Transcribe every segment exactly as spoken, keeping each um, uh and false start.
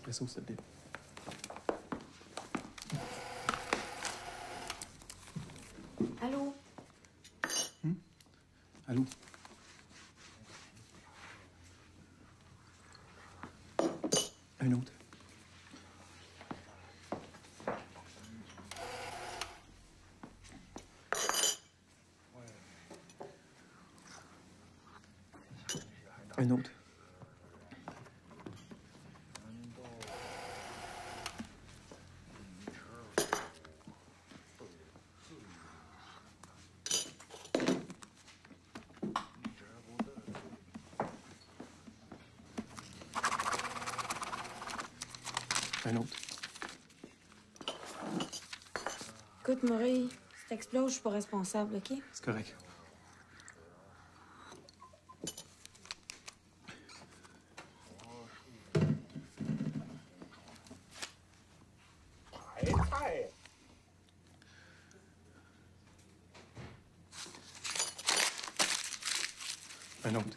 espresso, s'il te plaît. Allô? Hum? Allô? Un autre. Un autre. Un autre. Écoute, Maurice, si t'exploses, je suis pas responsable, OK? C'est correct. Un autre.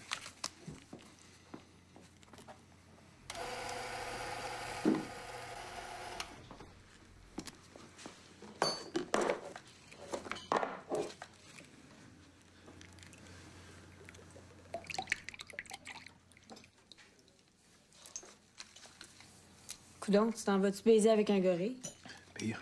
Coudonc, tu t'en vas-tu baiser avec un gorille? Pire.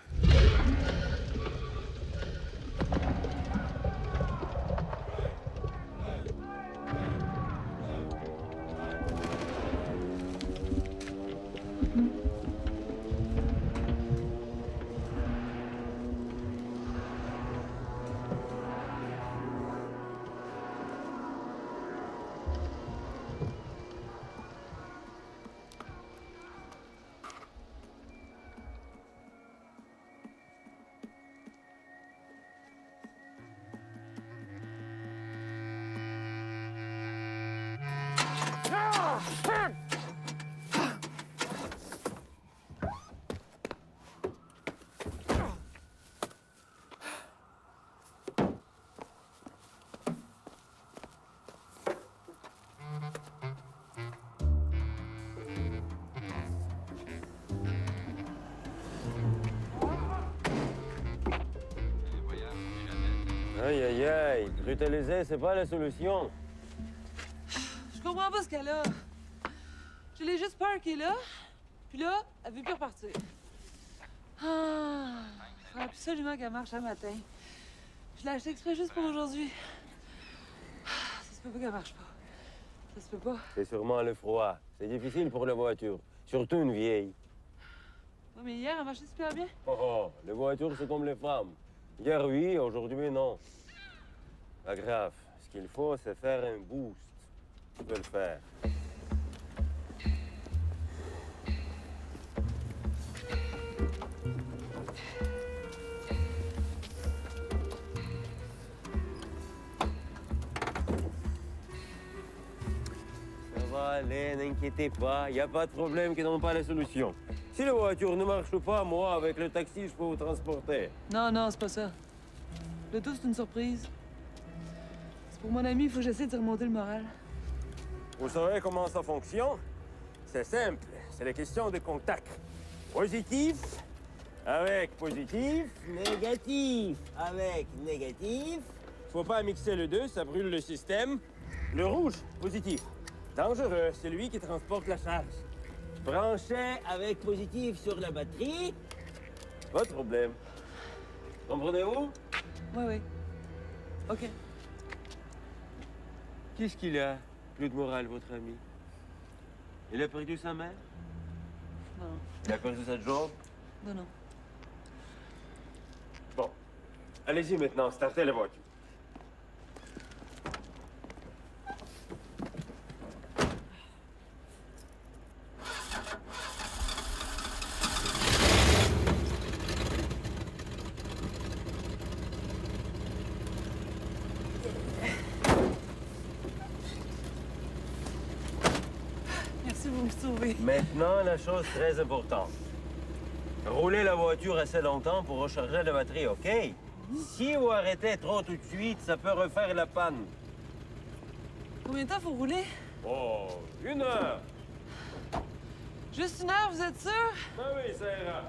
Aïe, aïe, aïe. Brutaliser, c'est pas la solution. Je comprends pas ce qu'elle a. Je l'ai juste peur qu'elle est là, puis là, elle veut plus repartir. Ah, il faut absolument qu'elle marche un matin. Je l'ai acheté exprès juste pour aujourd'hui. Ah, ça se peut pas qu'elle marche pas. Ça se peut pas. C'est sûrement le froid. C'est difficile pour la voiture. Surtout une vieille. Ouais, mais hier, elle marchait super bien. Oh, oh, les voitures, c'est comme les femmes. Hier, oui, aujourd'hui, non. Pas grave. Ce qu'il faut, c'est faire un boost. Tu peux le faire. Ça va aller, n'inquiétez pas. Il n'y a pas de problème qui n'ont pas la solution. Si la voiture ne marche pas, moi, avec le taxi, je peux vous transporter. Non, non, c'est pas ça. Le tout, c'est une surprise. C'est pour mon ami, il faut que j'essaie de remonter le moral. Vous savez comment ça fonctionne? C'est simple, c'est la question de contact. Positif avec positif, négatif avec négatif. Faut pas mixer les deux, ça brûle le système. Le rouge, positif. Dangereux, c'est lui qui transporte la charge. Branché avec positif sur la batterie, pas de problème. Comprenez-vous? Oui, oui. OK. Qu'est-ce qu'il a? Plus de morale, votre ami. Il a perdu sa mère? Non, Il a perdu sa job? non, non. Bon. Allez-y maintenant, startez la voiture. Merci, vous me sauvez. Maintenant, la chose très importante. Roulez la voiture assez longtemps pour recharger la batterie, OK? Si vous arrêtez trop tout de suite, ça peut refaire la panne. Combien de temps faut rouler? Oh, une heure. Juste une heure, vous êtes sûr? Ben oui, ça ira.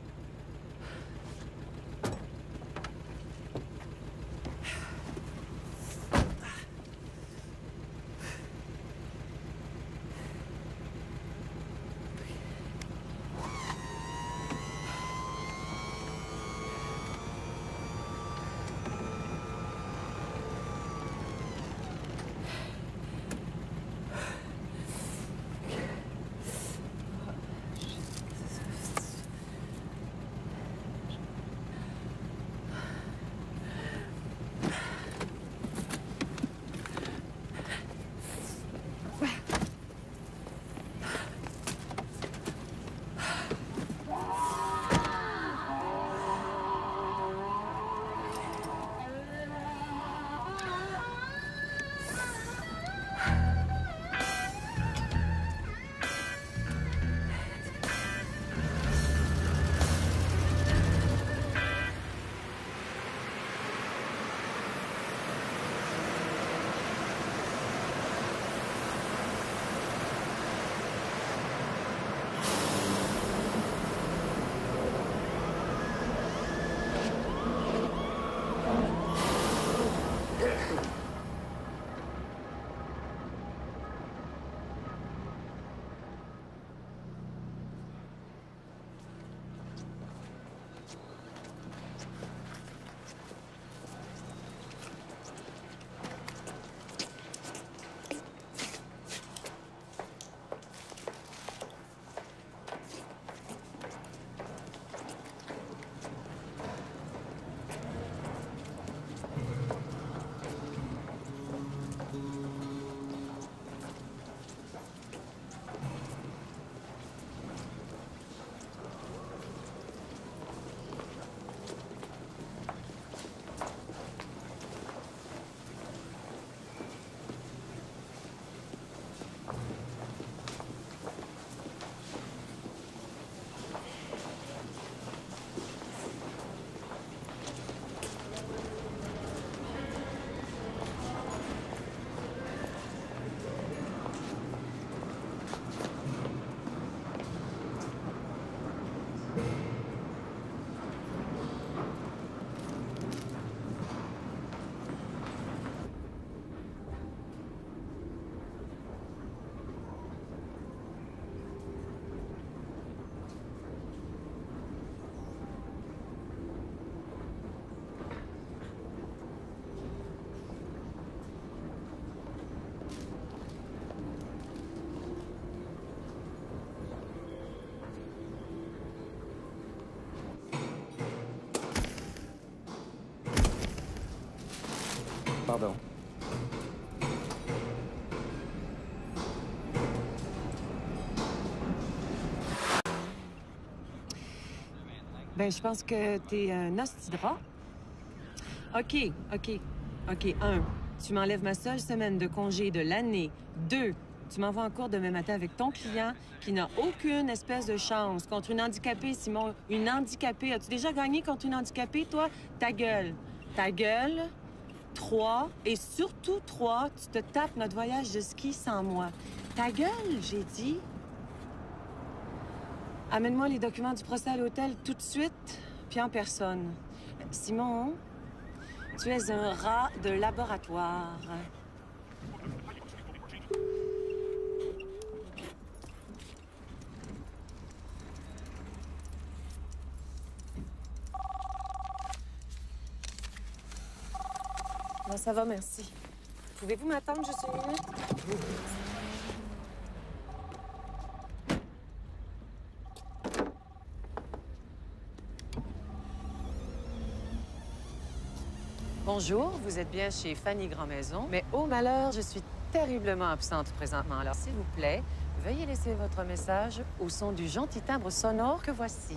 Pardon. Ben, je pense que t'es un hostie de rat. OK, OK, OK. Un, tu m'enlèves ma seule semaine de congé de l'année. Deux, tu m'envoies en cours demain matin avec ton client qui n'a aucune espèce de chance contre une handicapée, Simon. Une handicapée. As-tu déjà gagné contre une handicapée, toi? Ta gueule. Ta gueule. Trois. Et surtout, trois, tu te tapes notre voyage de ski sans moi. Ta gueule, j'ai dit. Amène-moi les documents du procès à l'hôtel tout de suite, puis en personne. Simon, tu es un rat de laboratoire. Bon, ça va, merci. Pouvez-vous m'attendre juste une minute? Bonjour, vous êtes bien chez Fanny Grandmaison, mais au malheur, je suis terriblement absente présentement. Alors, s'il vous plaît, veuillez laisser votre message au son du gentil timbre sonore que voici.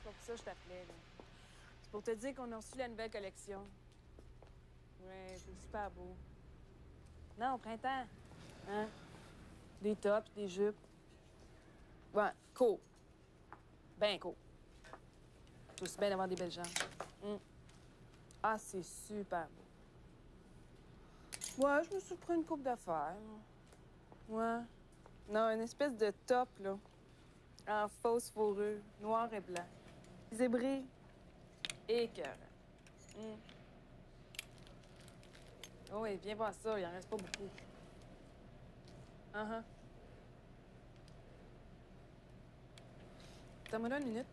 c'est pas pour ça que je t'appelais, là. C'est pour te dire qu'on a reçu la nouvelle collection. Ouais, c'est super beau. Non, au printemps. Hein? Des tops, des jupes. Ouais, cool. Ben cool. C'est aussi bien d'avoir des belles jambes. Mm. Ah, c'est super beau. Ouais, je me suis pris une coupe d'affaires. Ouais. Non, une espèce de top, là. En fausse fourrure, noir et blanc. Zébré. Écœurant. Mm. Oh oui, viens voir ça, il en reste pas beaucoup. Uh-huh. Attends-moi là une minute.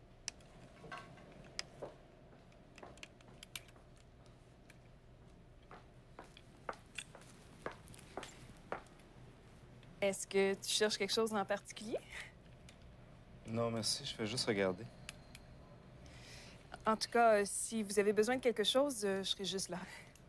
Est-ce que tu cherches quelque chose en particulier? Non, merci, je fais juste regarder. En tout cas, euh, si vous avez besoin de quelque chose, euh, je serai juste là.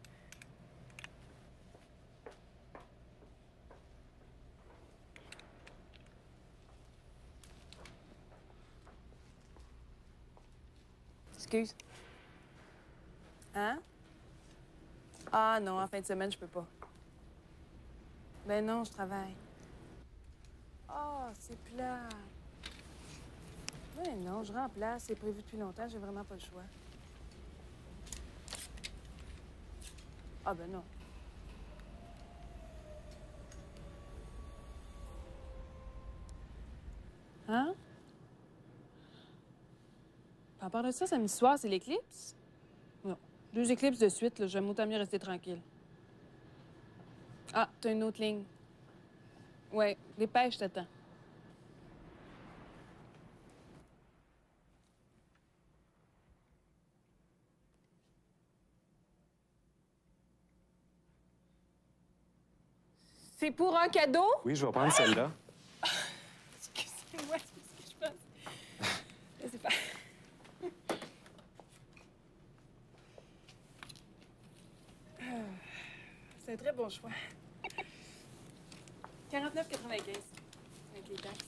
Excuse. Hein? Ah non, en fin de semaine, je peux pas. Ben non, je travaille. Ah, c'est plat. Ben non, je remplace. C'est prévu depuis longtemps, j'ai vraiment pas le choix. Ah ben non. Hein? À part de ça, samedi soir, c'est l'éclipse? Non. Deux éclipses de suite, là. J'aime autant mieux rester tranquille. Ah, t'as une autre ligne. Ouais, dépêche, t'attends. C'est pour un cadeau? Oui, je vais prendre celle-là. Excusez-moi, c'est ce que je pense. Laissez faire. C'est un très bon choix. quarante-neuf quatre-vingt-quinze avec les taxes.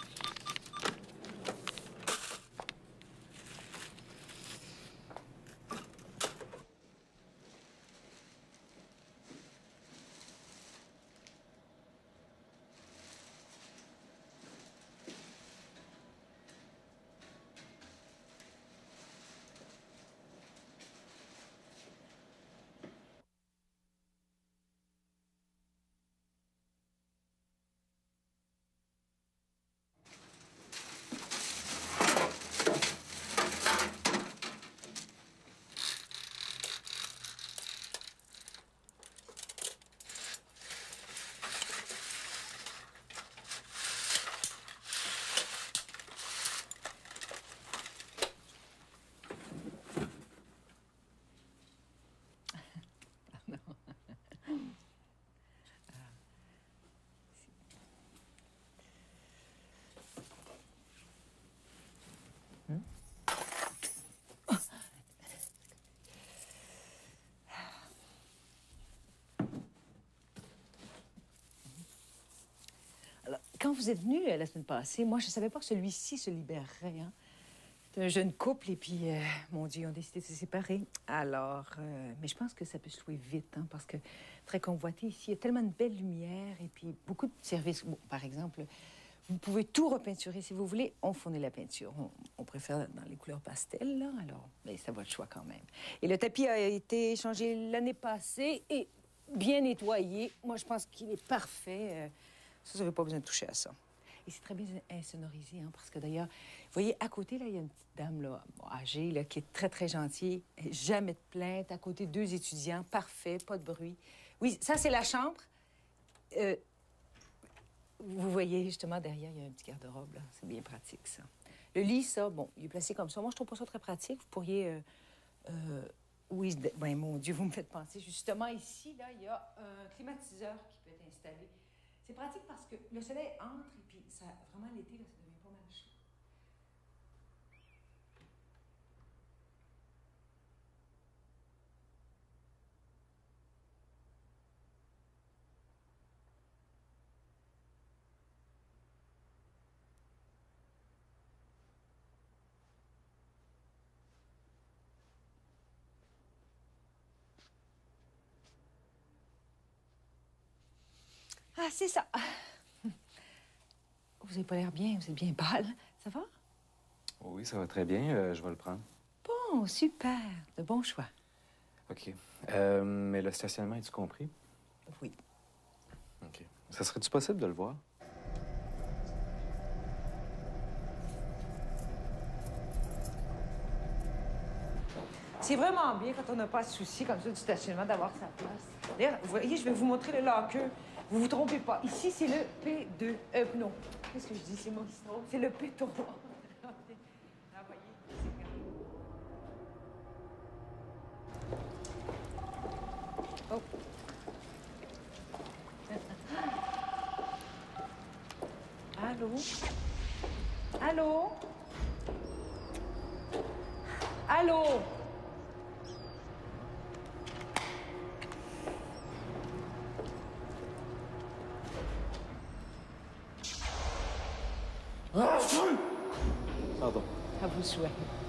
Alors, quand vous êtes venu euh, la semaine passée, moi, je ne savais pas que celui-ci se libérerait. Hein? C'est un jeune couple et puis, euh, mon Dieu, ils ont décidé de se séparer. Alors, euh, mais je pense que ça peut se louer vite, hein, parce que très convoité ici, il y a tellement de belles lumières et puis beaucoup de services. Bon, par exemple, vous pouvez tout repeinturer si vous voulez. On fournit la peinture. On, on préfère dans les couleurs pastel, là. Alors, ben, c'est à votre choix quand même. Et le tapis a été changé l'année passée et bien nettoyé. Moi, je pense qu'il est parfait. Euh, Ça, vous n'avez pas besoin de toucher à ça. Et c'est très bien insonorisé, hein, parce que d'ailleurs, vous voyez, à côté, là, il y a une petite dame, là, bon, âgée, là, qui est très, très gentille. Jamais de plainte. À côté, deux étudiants. Parfait, pas de bruit. Oui, ça, c'est la chambre. Euh, vous voyez, justement, derrière, il y a un petit garde-robe, là. C'est bien pratique, ça. Le lit, ça, bon, il est placé comme ça. Moi, je trouve pas ça très pratique. Vous pourriez... Euh, euh, oui, ben, mon Dieu, vous me faites penser. Justement, ici, là, il y a un climatiseur qui peut être installé. C'est pratique parce que le soleil entre et puis ça, vraiment l'été, là, ça devient pas mal chaud. Ah, c'est ça. Vous avez pas l'air bien, vous êtes bien pâle. Ça va? Oui, ça va très bien. euh, je vais le prendre. Bon, super. De bons choix. OK. Euh, mais le stationnement, es-tu compris? Oui. OK. Ça serait-tu possible de le voir? C'est vraiment bien quand on n'a pas de souci comme ça du stationnement d'avoir sa place. D'ailleurs, vous voyez, je vais vous montrer le locker. Vous vous trompez pas. Ici, c'est le P deux. Euh, non. Qu'est-ce que je dis? C'est moi qui se trompe. C'est le P trois. Ah, voyez, c'est... Oh. Allô? Allô? Allô? Pardon. À vos souhaits.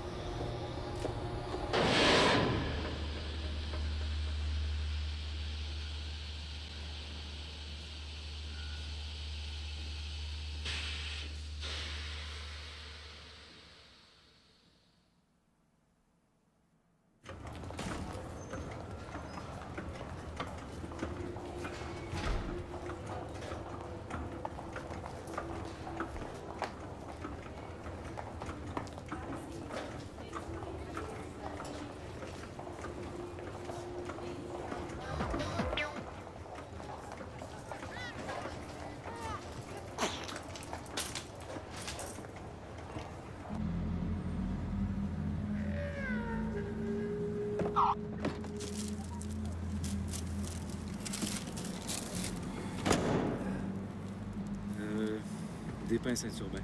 Euh, des pains Saint-Urbain.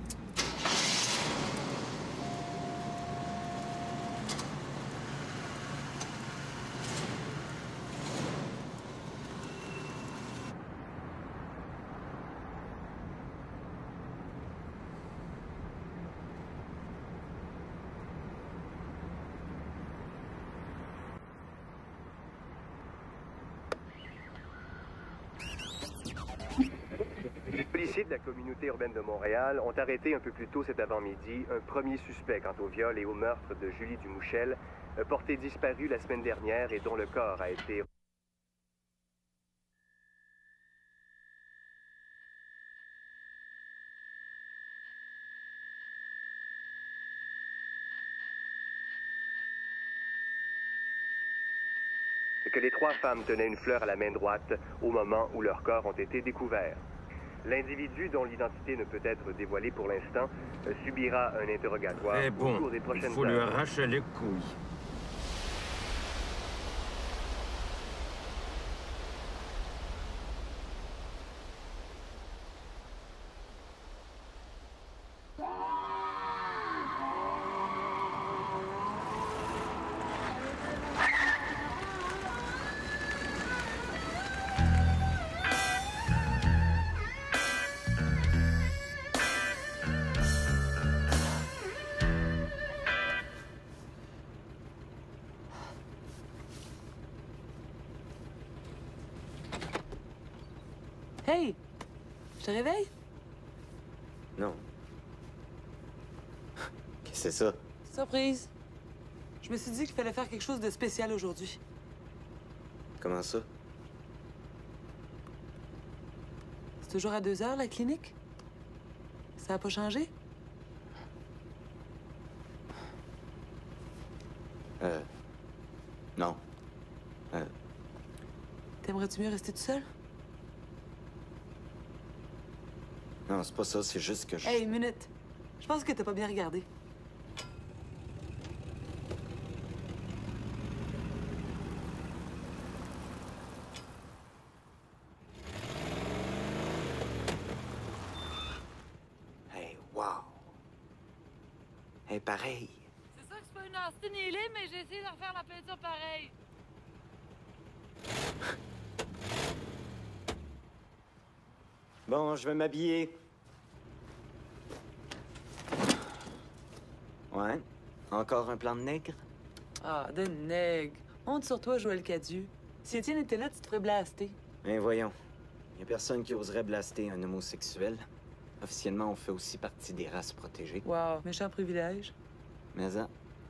Les policiers de la communauté urbaine de Montréal ont arrêté un peu plus tôt cet avant-midi un premier suspect quant au viol et au meurtre de Julie Dumouchel, portée disparue la semaine dernière et dont le corps a été... que les trois femmes tenaient une fleur à la main droite au moment où leurs corps ont été découverts. L'individu, dont l'identité ne peut être dévoilée pour l'instant, subira un interrogatoire Eh au bon, cours des prochaines il faut lui heures. arracher les couilles. Hey! Je te réveille? Non. Qu'est-ce que c'est ça? Surprise. Je me suis dit qu'il fallait faire quelque chose de spécial aujourd'hui. Comment ça? C'est toujours à deux heures, la clinique? Ça a pas changé? Euh... Non. Euh... T'aimerais-tu mieux rester tout seul? Non, c'est pas ça, c'est juste que je... Hey, une minute. Je pense que t'as pas bien regardé. Hey, wow! Hey, pareil! C'est sûr que c'est pas une Austin Healey, mais j'ai essayé de refaire la peinture pareil. Bon, je vais m'habiller. Ouais? Encore un plan de nègre? Ah, de nègre. Honte sur toi, Joël Cadieux. Si Étienne était là, tu te ferais blaster. Ben voyons. Y a personne qui oserait blaster un homosexuel. Officiellement, on fait aussi partie des races protégées. Wow, méchant privilège. Mais ça...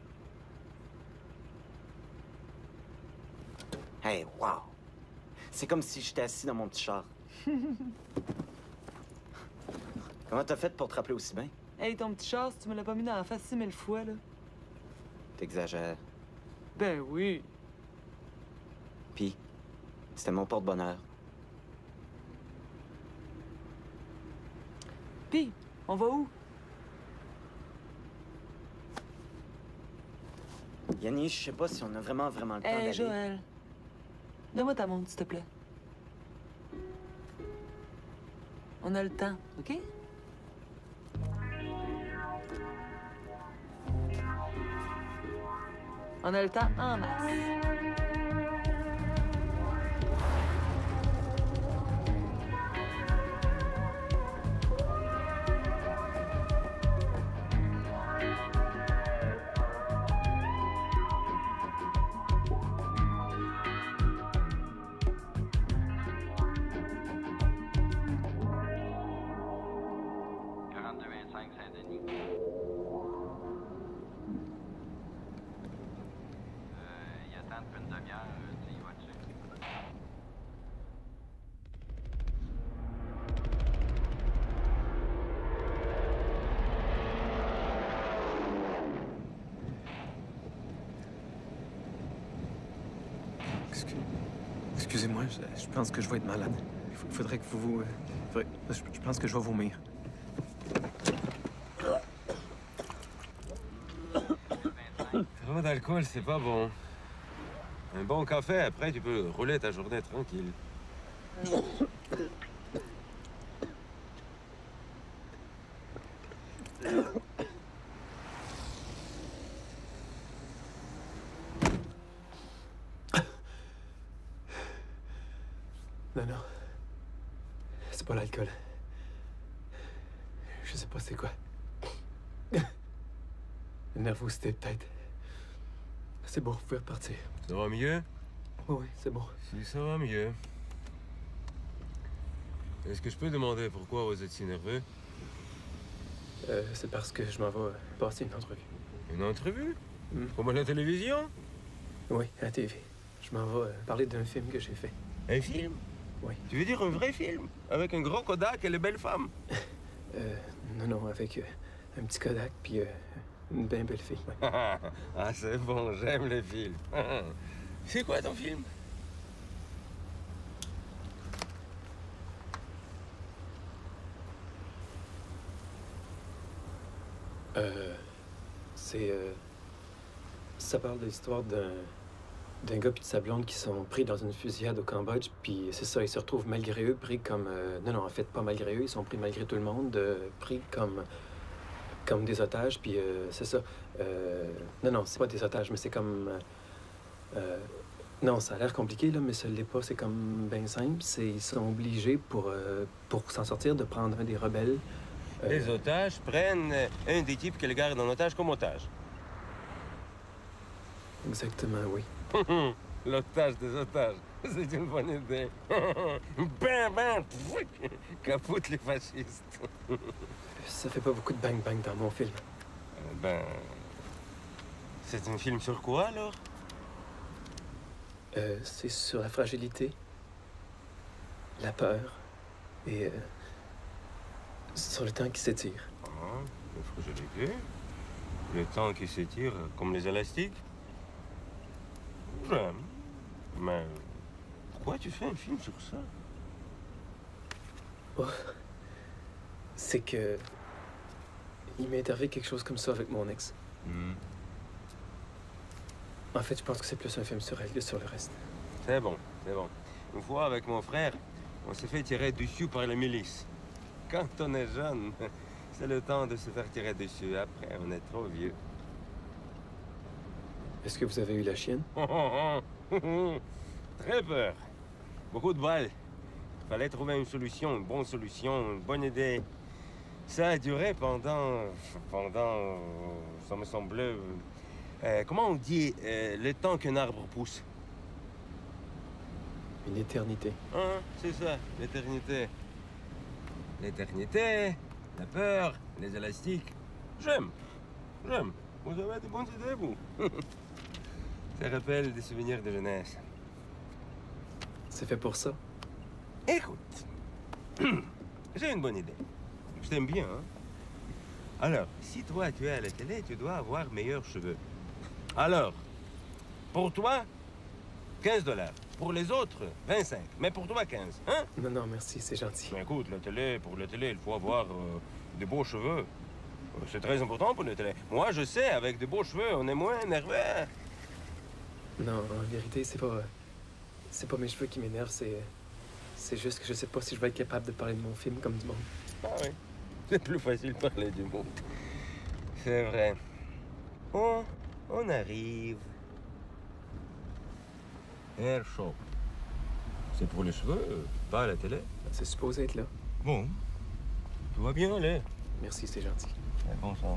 Hey, wow! C'est comme si j'étais assis dans mon petit char. Comment t'as fait pour te rappeler aussi bien? Hey, ton petit char, si tu me l'as pas mis dans la face six mille fois, là. T'exagères. Ben oui. Puis, c'était mon porte-bonheur. Puis, on va où? Yanni, je sais pas si on a vraiment, vraiment le temps Hey, d'aller. Joël. Donne-moi ta montre, s'il te plaît. On a le temps, OK? On a le temps en masse. quarante-deux vingt-cinq Saint-Denis. Euh, il attend depuis une demi-heure, euh, tu y vas-tu? Excuse... Excusez-moi, je, je pense que je vais être malade. Il faut- faudrait que vous vous... euh, faudrait- Je, je pense que je vais vomir. Trop d'alcool, c'est pas bon. Un bon café, après, tu peux rouler ta journée tranquille. Non, non. C'est pas l'alcool. Je sais pas c'est quoi. La nervosité, peut-être. C'est bon, vous pouvez repartir. Ça va mieux? Oui, oui, c'est bon. Si ça va mieux. Est-ce que je peux demander pourquoi vous êtes si nerveux? Euh, c'est parce que je m'en vais euh, passer une entrevue. Une entrevue? Hmm. Comme à la télévision? Oui, à la T V. Je m'en vais euh, parler d'un film que j'ai fait. Un film? Oui. Tu veux dire un vrai film? Avec un gros Kodak et les belles femmes? Euh, non, non, avec euh, un petit Kodak puis euh, une bien belle fille. ouais. Ah, c'est bon, j'aime les films. C'est quoi ton film? Euh, c'est... euh, ça parle de l'histoire d'un... d'un gars puis de sa blonde qui sont pris dans une fusillade au Cambodge, puis c'est ça, ils se retrouvent malgré eux, pris comme... euh, non, non, en fait, pas malgré eux, ils sont pris malgré tout le monde, euh, pris comme... comme des otages, puis euh, c'est ça. Euh, non, non, c'est pas des otages, mais c'est comme... euh, euh, non, ça a l'air compliqué, là, mais ça l'est pas, c'est comme bien simple. C'est, ils sont obligés, pour, euh, pour s'en sortir, de prendre un des rebelles. euh, Les otages prennent un des types qui les gardent en otage comme otage. Exactement, oui. L'otage des otages. C'est une bonne idée. Ben, ben, capote les fascistes. Ça fait pas beaucoup de bang-bang dans mon film. Euh, Ben... C'est un film sur quoi, alors? Euh, c'est sur la fragilité, la peur et euh, sur le temps qui s'étire. Ah, la fragilité. Le temps qui s'étire comme les élastiques. J'aime. Mais pourquoi tu fais un film sur ça? Oh. C'est que... Il m'est arrivé quelque chose comme ça avec mon ex. Hmm. En fait, je pense que c'est plus un film sur elle que sur le reste. C'est bon, c'est bon. Une fois, avec mon frère, on s'est fait tirer dessus par les milices. Quand on est jeune, c'est le temps de se faire tirer dessus. Après, on est trop vieux. Est-ce que vous avez eu la chienne? Très peur. Beaucoup de balles. Il fallait trouver une solution, une bonne solution, une bonne idée. Ça a duré pendant... pendant... ça me semblait... euh, comment on dit euh, le temps qu'un arbre pousse? Une éternité. Hein, c'est ça, l'éternité. L'éternité, la peur, les élastiques. J'aime. J'aime. Vous avez de bonnes idées, vous. Ça rappelle des souvenirs de jeunesse. C'est fait pour ça. Écoute, j'ai une bonne idée. Je t'aime bien, hein? Alors, si toi, tu es à la télé, tu dois avoir meilleurs cheveux. Alors, pour toi, quinze dollars. Pour les autres, vingt-cinq. Mais pour toi, quinze. Hein? Non, non, merci, c'est gentil. Mais écoute, la télé, pour la télé, il faut avoir euh, de beaux cheveux. Euh, C'est très important pour la télé. Moi, je sais, avec de beaux cheveux, on est moins nerveux. Non, en vérité, c'est pas... C'est pas mes cheveux qui m'énervent, c'est... C'est juste que je sais pas si je vais être capable de parler de mon film comme du monde. Ah oui. C'est plus facile de parler du monde. C'est vrai. Oh, on arrive. Air show. C'est pour les cheveux, pas à la télé. C'est supposé être là. Bon. Tout va bien, allez. Merci, c'est gentil. Bon sang.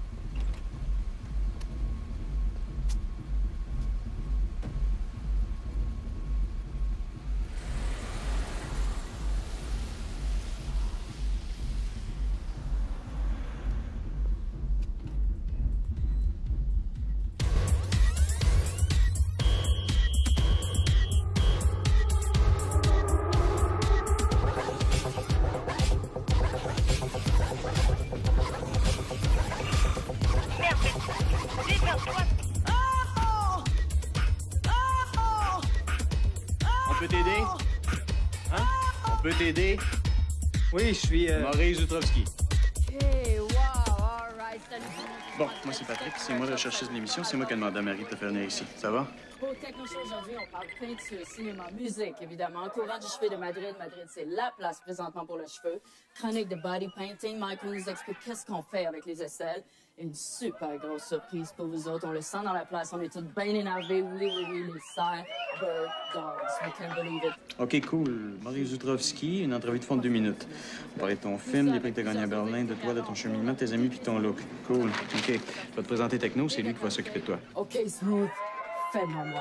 On peut t'aider? Hein? On peut t'aider? Oui, je suis... Euh... Maurice Zutrovski. Hey, wow, all right, salut. Bon, moi c'est Patrick, c'est moi le recherchiste de l'émission, c'est moi qui ai demandé à Marie de te faire venir ici. Ça va? Au Technoshow aujourd'hui, on parle peinture, cinéma, musique, évidemment. Courant du cheveu de Madrid. Madrid, c'est la place présentement pour le cheveu. Chronique de body painting. Michael nous explique qu'est-ce qu'on fait avec les aisselles. Et une super grosse surprise pour vous autres. On le sent dans la place. On est tous bien énervés. Oui, oui, oui, les serres. Bird dogs. We can't believe it. OK, cool. Maurice Zutrovski, une entrevue de fond de deux minutes. On parlait de ton film, des prix que t'as gagné à Berlin, de toi, de ton cheminement, de tes amis puis de ton look. Cool. OK. Je vais te présenter Techno, c'est lui qui va s'occuper de toi. OK, Smooth. Fais-moi moi.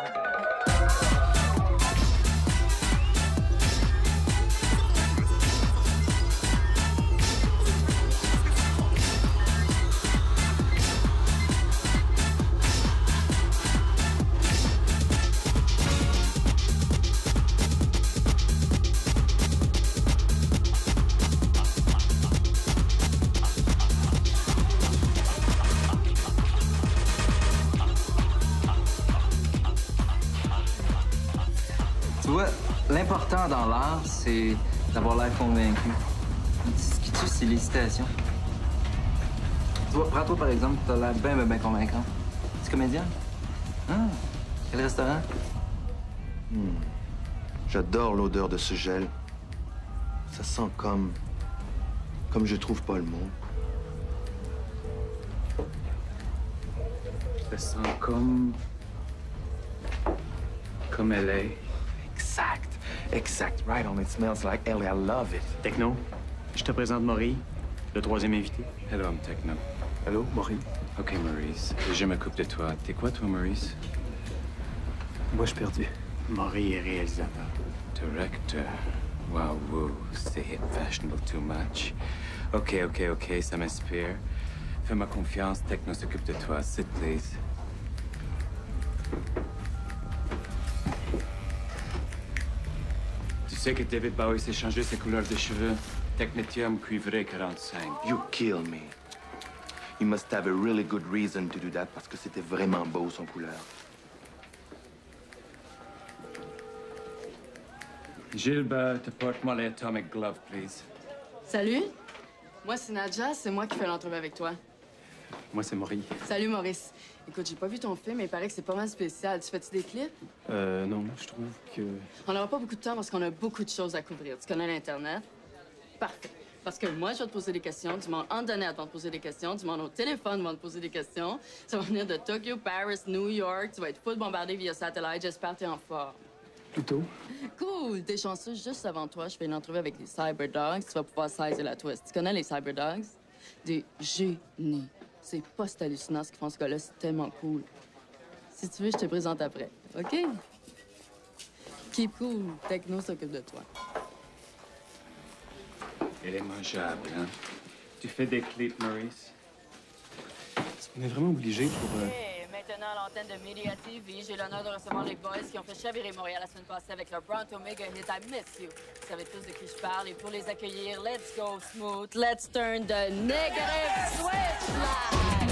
Tu vois, l'important dans l'art, c'est d'avoir l'air convaincu. Ce qui tue, c'est l'hésitation. Tu vois, prends-toi par exemple, t'as l'air bien, bien, bien convaincant. Tu es comédien? Ah, quel restaurant? Hmm. J'adore l'odeur de ce gel. Ça sent comme... comme je trouve pas le mot. Ça sent comme... comme L A. Exact. Exact. Right on. It smells like L A. I love it. Techno, je te présente Maurice, le troisième invité. Hello, I'm Techno. Allô, Maurice? OK, Maurice. Je m'occupe de toi. T'es quoi, toi, Maurice? Moi, je suis perdu. Maurice est réalisateur. Directeur. Wow, wow. C'est hip fashionable too much. OK, OK, OK, ça m'inspire. Fais-moi confiance. Techno s'occupe de toi. Sit, please. Tu sais que David Bowie s'est changé ses couleurs de cheveux. Technetium cuivré quarante-cinq. You kill me. You must have a really good reason to do that parce que c'était vraiment beau son couleur. Gilbert, apporte-moi les Atomic Glove, please. Salut. Moi, c'est Nadja. C'est moi qui fais l'entrevue avec toi. Moi, c'est Maurice. Salut, Maurice. Écoute, j'ai pas vu ton film, mais il paraît que c'est pas mal spécial. Tu fais-tu des clips? Euh, non, je trouve que... On n'aura pas beaucoup de temps parce qu'on a beaucoup de choses à couvrir. Tu connais l'Internet? Parfait. Parce que moi, je vais te poser des questions. Du monde en donné va te poser des questions. Du monde au téléphone va te poser des questions. Ça va venir de Tokyo, Paris, New York. Tu vas être full bombardé via satellite. J'espère que t'es en forme. Plutôt. Cool! T'es chanceux. Juste avant toi, je fais une entrevue avec les Cyberdogs. Tu vas pouvoir saisir la twist. Tu connais les Cyberdogs? Des génies. C'est pas si hallucinant ce qu'ils font, ce gars-là. C'est tellement cool. Si tu veux, je te présente après. OK? Keep cool, Techno s'occupe de toi. Elle est mangeable, hein? Tu fais des clips, Maurice? On est vraiment obligé pour... Euh... Et maintenant, à l'antenne de Media T V, j'ai l'honneur de recevoir les boys qui ont fait chavirer Montréal la semaine passée avec leur Bronto Mega Hit I Miss You. Vous savez tous de qui je parle, et pour les accueillir, let's go smooth, let's turn the negative switch live!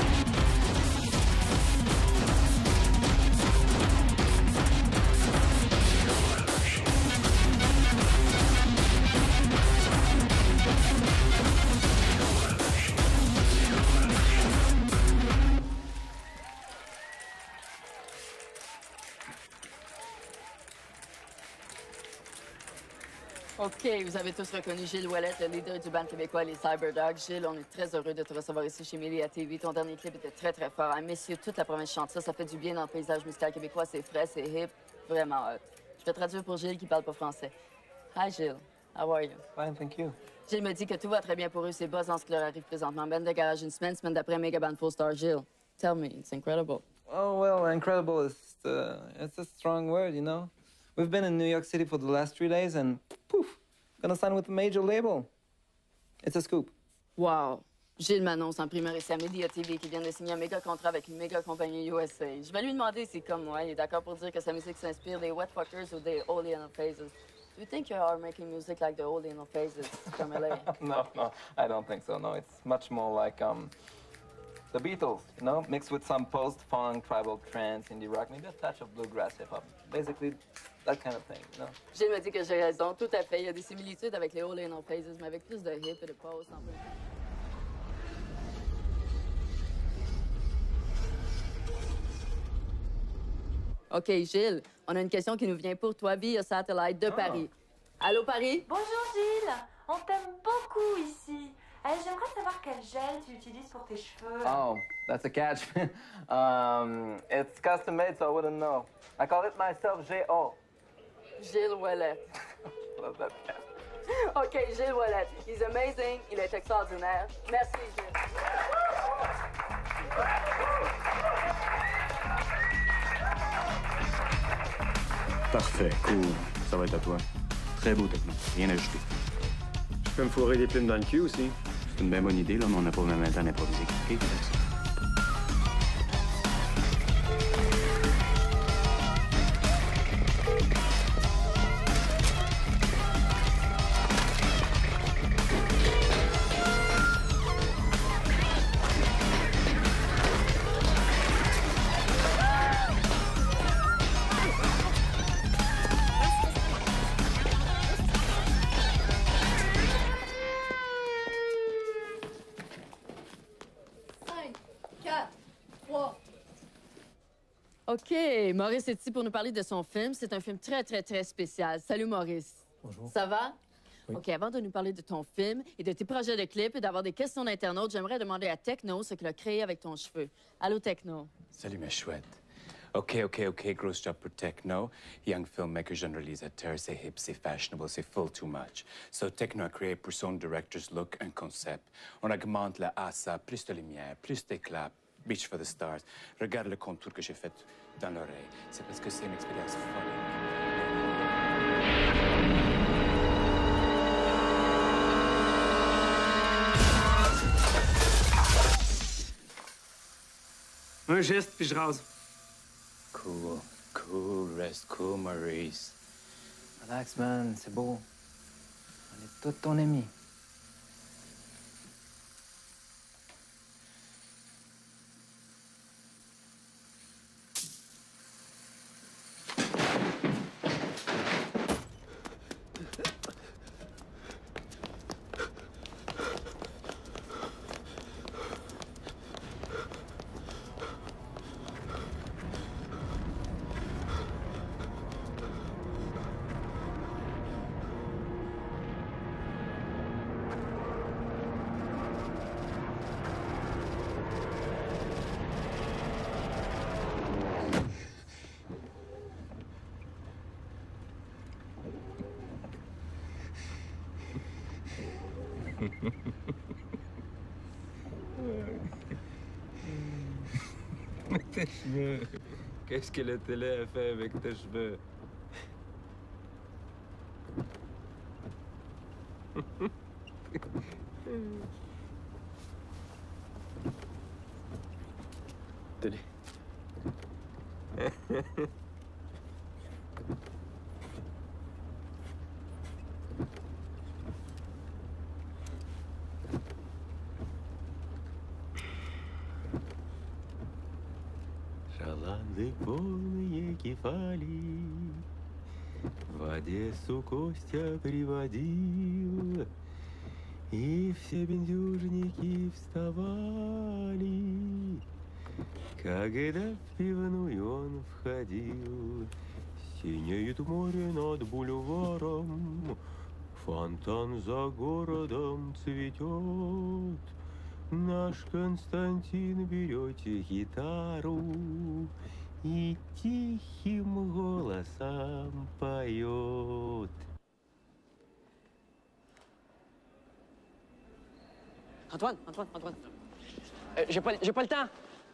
OK, vous avez tous reconnu Gilles Ouellette, le leader du band québécois Les Cyberdogs. Gilles, on est très heureux de te recevoir ici chez Media T V. Ton dernier clip était très, très fort. Hein? Messieurs, toute la province chante ça. Ça fait du bien dans le paysage musical québécois. C'est frais, c'est hip, vraiment hot. Je vais traduire pour Gilles qui parle pas français. Hi, Gilles. How are you? Fine, thank you. Gilles me dit que tout va très bien pour eux. C'est buzz en ce qui leur arrive présentement. Ben de garage une semaine, semaine d'après, méga band full star. Gilles, tell me, it's incredible. Oh, well, incredible is uh, it's a strong word, you know? We've been in New York City for the last three days and poof! Gonna sign with a major label. It's a scoop. Wow. Gilles m'annonce en primaire ici à Media T V qu'il vient de signer un méga contrat avec une méga compagnie U S A. Je vais lui demander si, comme moi, il est d'accord pour dire que sa musique s'inspire des Wet Fuckers ou des Holy Anal Phases. Do you think you are making music like the Holy Anal Phases from L A? No, no, I don't think so. No, it's much more like um, the Beatles, you know, mixed with some post-funk, tribal trance, indie rock, maybe a touch of bluegrass hip-hop. Basically, that kind of thing, you know? Gilles me dit que j'ai raison, tout à fait. Il y a des similitudes avec les Holy Anal Phases, mais avec plus de hip et de post en plus. OK, Gilles, on a une question qui nous vient pour toi via satellite de Paris. Allô, Paris? Bonjour, Gilles. On t'aime beaucoup ici. Euh, J'aimerais savoir quel gel tu utilises pour tes cheveux. Oh, that's a catch. um, it's custom made, so I wouldn't know. I call it myself G O. Gilles Ouellette. Love that cat. OK, Gilles Ouellette. He's amazing. Il est extraordinaire. Merci, Gilles. Parfait, cool. Ça va être à toi. Très beau, Techno. Rien à ajouter. Je peux me fourrer des plumes dans le cul aussi. C'est une bien bonne idée, là, mais on n'a pas vraiment le temps d'improviser. OK, ça. OK, Maurice est ici pour nous parler de son film. C'est un film très, très, très spécial. Salut, Maurice. Bonjour. Ça va? Oui. OK, avant de nous parler de ton film et de tes projets de clips et d'avoir des questions d'internautes, j'aimerais demander à Techno ce qu'il a créé avec ton cheveu. Allô, Techno. Salut, ma chouette. OK, OK, OK, grosse job pour Techno. Young filmmaker, jeune réalisateur, c'est hip, c'est fashionable, c'est full too much. So Techno a créé pour son director's look un concept. On augmente la A S A, plus de lumière, plus d'éclat. Reach for the stars. Regarde le contour que j'ai fait dans l'oreille. C'est parce que c'est une expérience folle. Un geste, puis je rase. Cool, cool, reste cool, Maurice. Relax, man, c'est beau. On est tous ton ami. Tes cheveux. Qu'est-ce que la télé a fait avec tes cheveux? Tenez. Шаланды полные кефали в Одессу Костя приводил, и все бендюжники вставали, когда в пивную он входил. Синеет море над бульваром, фонтан за городом цветет. Наш Константин берет гитару и тихим голосом поет. Antoine, Antoine, Antoine. Euh, j'ai pas, j'ai pas le temps.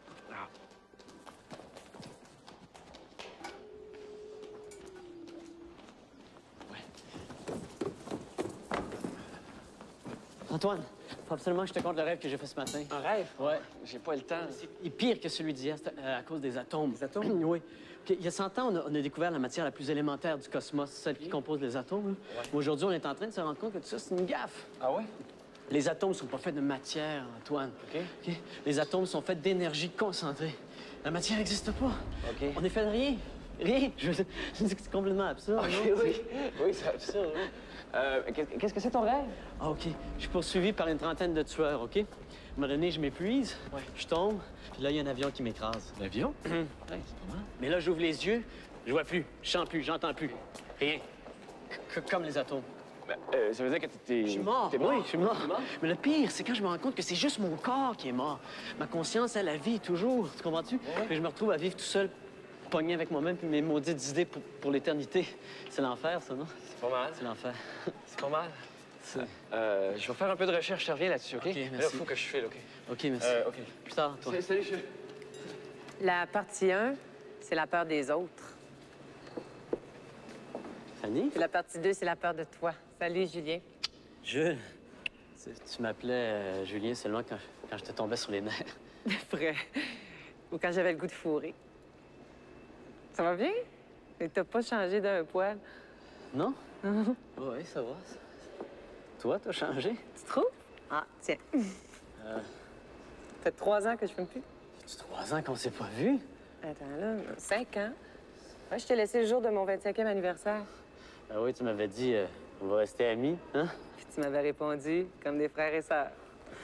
Antoine, faut absolument que je te conte le rêve que j'ai fait ce matin. Un rêve? Ouais. J'ai pas le temps. C'est pire que celui d'hier, c'est euh, à cause des atomes. Les atomes? Oui. OK, il y a cent ans, on a, on a découvert la matière la plus élémentaire du cosmos, celle qui compose les atomes. Hein. Ouais. Aujourd'hui, on est en train de se rendre compte que tout ça, c'est une gaffe. Ah ouais? Les atomes sont pas faits de matière, Antoine. OK. OK? Les atomes sont faits d'énergie concentrée. La matière n'existe pas. OK. On est fait de rien. Rien. Je je dis que c'est complètement absurde. OK, non? oui. Oui, c'est absurde. Hein? Euh, qu'est-ce que c'est ton rêve? Ah, OK. Je suis poursuivi par une trentaine de tueurs, OK? À un moment donné, je m'épuise, ouais. Je tombe, puis là, il y a un avion qui m'écrase. L'avion? Ouais, c'est pas mal. Mais là, j'ouvre les yeux, je vois plus, je sens plus, j'entends plus. Rien. C comme les atomes. Ben, euh, ça veut dire que t'es... Je suis mort. T'es mort? Oui, je suis mort. Mais le pire, c'est quand je me rends compte que c'est juste mon corps qui est mort. Ma conscience, elle, elle vit toujours. Tu comprends-tu? Ouais. Et je me retrouve à vivre tout seul, pogné avec moi-même puis mes maudites idées pour, pour l'éternité. C'est l'enfer, ça, non? C'est pas mal. C'est l'enfer. C'est pas mal. Euh, je vais faire un peu de recherche, je te reviens là-dessus, OK? OK, merci. Là, il faut que je file, OK? OK, merci. Euh, OK. Plus tard, toi. Salut, chef. La partie un, c'est la peur des autres. Fanny? Puis la partie deux, c'est la peur de toi. Salut, Julien. Jules, tu m'appelais euh, Julien seulement quand, quand je te tombais sur les nerfs. Vrai. Ou quand j'avais le goût de fourrer. Ça va bien? Et t'as pas changé d'un poil. Non? Oui, ça va. Toi, t'as changé? Tu trouves? Ah, tiens. Euh... Ça fait trois ans que je fume plus. Ça fait trois ans qu'on s'est pas vus? Attends, là, cinq ans. Ouais, je t'ai laissé le jour de mon vingt-cinquième anniversaire. Ah oui, tu m'avais dit, euh, on va rester amis, hein? Puis tu m'avais répondu, comme des frères et sœurs.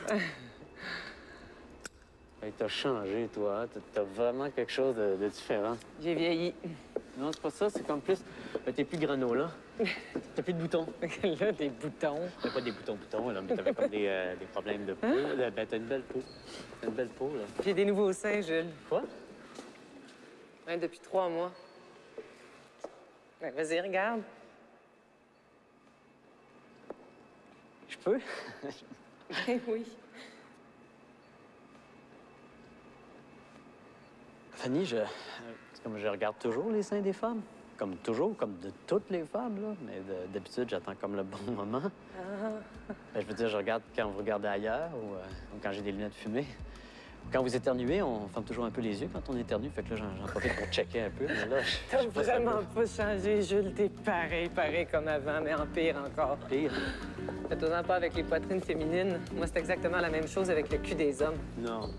Hey, t'as changé, toi. T'as vraiment quelque chose de, de différent. J'ai vieilli. Non, c'est pas ça. C'est comme plus... Ben, t'es plus granola. T'as plus de boutons. Là, des boutons. T'as pas des boutons-boutons, là, mais t'avais comme des, euh, des problèmes de peau. Hein? Ben, t'as une belle peau. T'as une belle peau, là. J'ai des nouveaux seins, Jules. Quoi? Ouais, depuis trois mois. Ben, vas-y, regarde. Je peux? Ben oui. Fanny, je... C'est comme je regarde toujours les seins des femmes. Comme toujours, comme de toutes les femmes, là. Mais d'habitude, j'attends comme le bon moment. Ah. Ben, je veux dire, je regarde quand vous regardez ailleurs ou, euh, ou quand j'ai des lunettes fumées. Quand vous éternuez, on ferme toujours un peu les yeux quand on éternue. Fait que là, j'en profite pour checker un peu. Mais là, T'as vraiment pas changé, Jules. T'es pareil, pareil comme avant, mais en pire encore. Pire? Fais-toi-en pas avec les poitrines féminines. Moi, c'est exactement la même chose avec le cul des hommes. Non.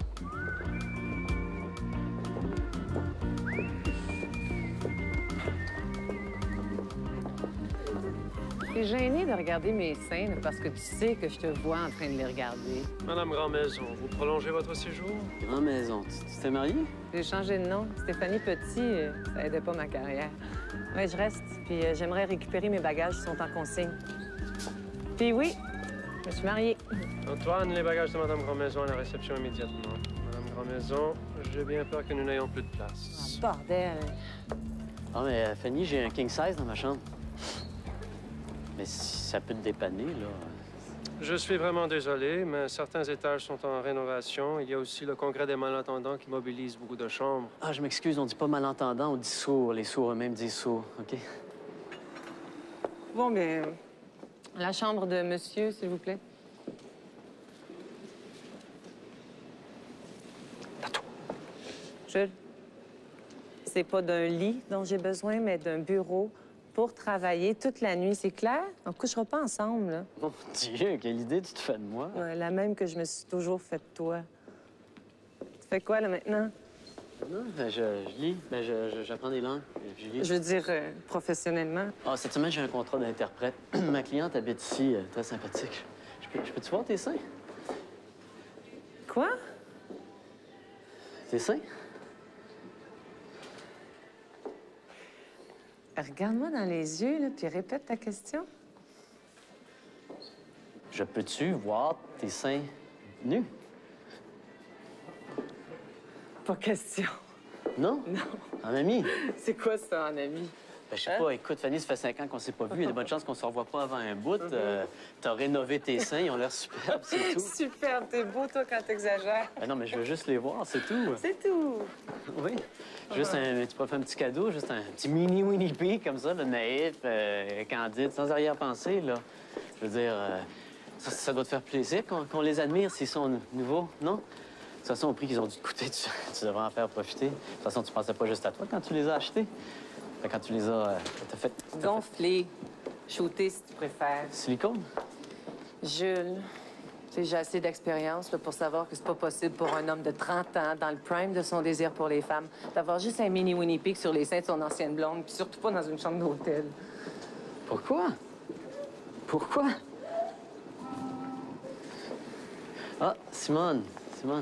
T'es gênée de regarder mes seins parce que tu sais que je te vois en train de les regarder. Madame Grand-Maison, vous prolongez votre séjour? Grand-Maison, tu tu t'es mariée? J'ai changé de nom. Stéphanie Petit, euh, ça aidait pas ma carrière. Ouais, je reste, puis euh, j'aimerais récupérer mes bagages qui sont en consigne. Puis oui, je me suis mariée. Antoine, les bagages de Madame Grand-Maison à la réception immédiatement. Madame Grand-Maison, j'ai bien peur que nous n'ayons plus de place. Ah, bordel! Ah, mais euh, Fanny, j'ai un king size dans ma chambre. Mais si ça peut te dépanner, là... Je suis vraiment désolé, mais certains étages sont en rénovation. Il y a aussi le congrès des malentendants qui mobilise beaucoup de chambres. Ah, je m'excuse, on dit pas malentendant, on dit sourd. Les sourds eux-mêmes disent sourd, OK? Bon, bien, La chambre de monsieur, s'il vous plaît. Jules, c'est pas d'un lit dont j'ai besoin, mais d'un bureau pour travailler toute la nuit, c'est clair? On ne couchera pas ensemble, là. Mon Dieu, quelle idée tu te fais de moi? Ouais, la même que je me suis toujours faite de toi. Tu fais quoi, là, maintenant? Non, ben je, je lis. Ben je, je- j'apprends des langues. Je lis. Je veux dire, euh, professionnellement. Ah, cette semaine, j'ai un contrat d'interprète. Ma cliente habite ici, euh, très sympathique. Je peux, je peux-tu voir tes seins? Quoi? Tes seins? Regarde-moi dans les yeux, là, puis répète ta question. Je peux-tu voir tes seins nus? Pas question. Non? Non. En ami? C'est quoi ça, en ami? Ben, je sais Hein? pas. Écoute, Fanny, ça fait cinq ans qu'on s'est pas vu. Il y a de bonnes chances qu'on se revoie pas avant un bout. Euh, T'as rénové tes seins, ils ont l'air superbes, c'est tout. Superbe, t'es beau, toi, quand t'exagères. Ben non, mais je veux juste les voir, c'est tout. C'est tout. Oui. Juste un, tu peux faire un petit cadeau, juste un petit mini Winnie Pooh comme ça, le naïf, euh, candide, sans arrière-pensée, là. Je veux dire, euh, ça, ça doit te faire plaisir qu'on qu'on les admire s'ils sont nouveaux, non? De toute façon, au prix qu'ils ont dû te coûter, tu, tu devrais en faire profiter. De toute façon, tu pensais pas juste à toi quand tu les as achetés. Fait, quand tu les as... Euh, t'as fait... t'as Gonflé. Shooté, si tu préfères. fait silicone? Jules, tu sais, j'ai assez d'expérience là, pour savoir que c'est pas possible pour un homme de trente ans, dans le prime de son désir pour les femmes, d'avoir juste un mini Winnie Pooh sur les seins de son ancienne blonde, puis surtout pas dans une chambre d'hôtel. Pourquoi? Pourquoi? Ah, Simone. Simone.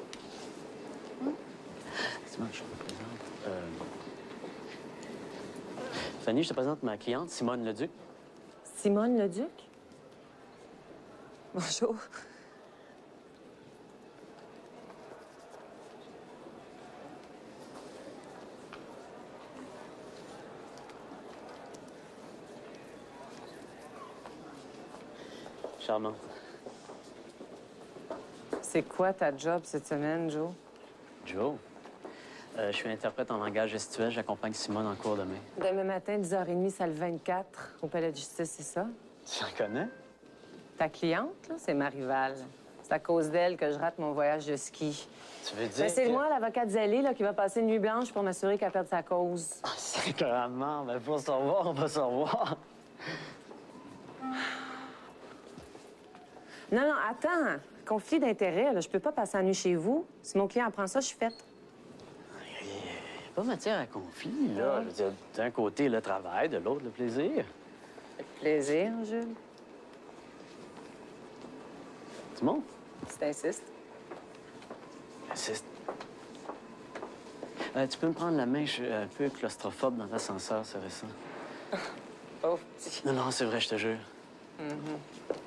Simone, je te présente. Euh... Fanny, je te présente ma cliente, Simone Leduc. Simone Leduc? Bonjour. Charmante. C'est quoi ta job cette semaine, Joe? Joe. Euh, je suis interprète en langage gestuel. J'accompagne Simone en cours demain. Demain matin, dix heures trente, salle vingt-quatre, au Palais de justice, c'est ça? Tu en connais? Ta cliente, là, c'est ma rivale. C'est à cause d'elle que je rate mon voyage de ski. Tu veux dire Ben, c'est que- moi, l'avocate zélée, là, qui va passer une nuit blanche pour m'assurer qu'elle perde sa cause. C'est clairement. Ben, pour se revoir, on va se revoir. Non, non, attends. Conflit d'intérêt, là. Je peux pas passer la nuit chez vous. Si mon client apprend ça, je suis faite. Il n'y a pas matière à conflit, là. Je veux dire, d'un côté, le travail, de l'autre, le plaisir. Plaisir, Jules. Tu montes? Si t'insistes. Insiste. Euh, tu peux me prendre la main? Je suis un peu claustrophobe dans l'ascenseur, c'est récent. Pauvre petit. Non, non, c'est vrai, je te jure. Mhm.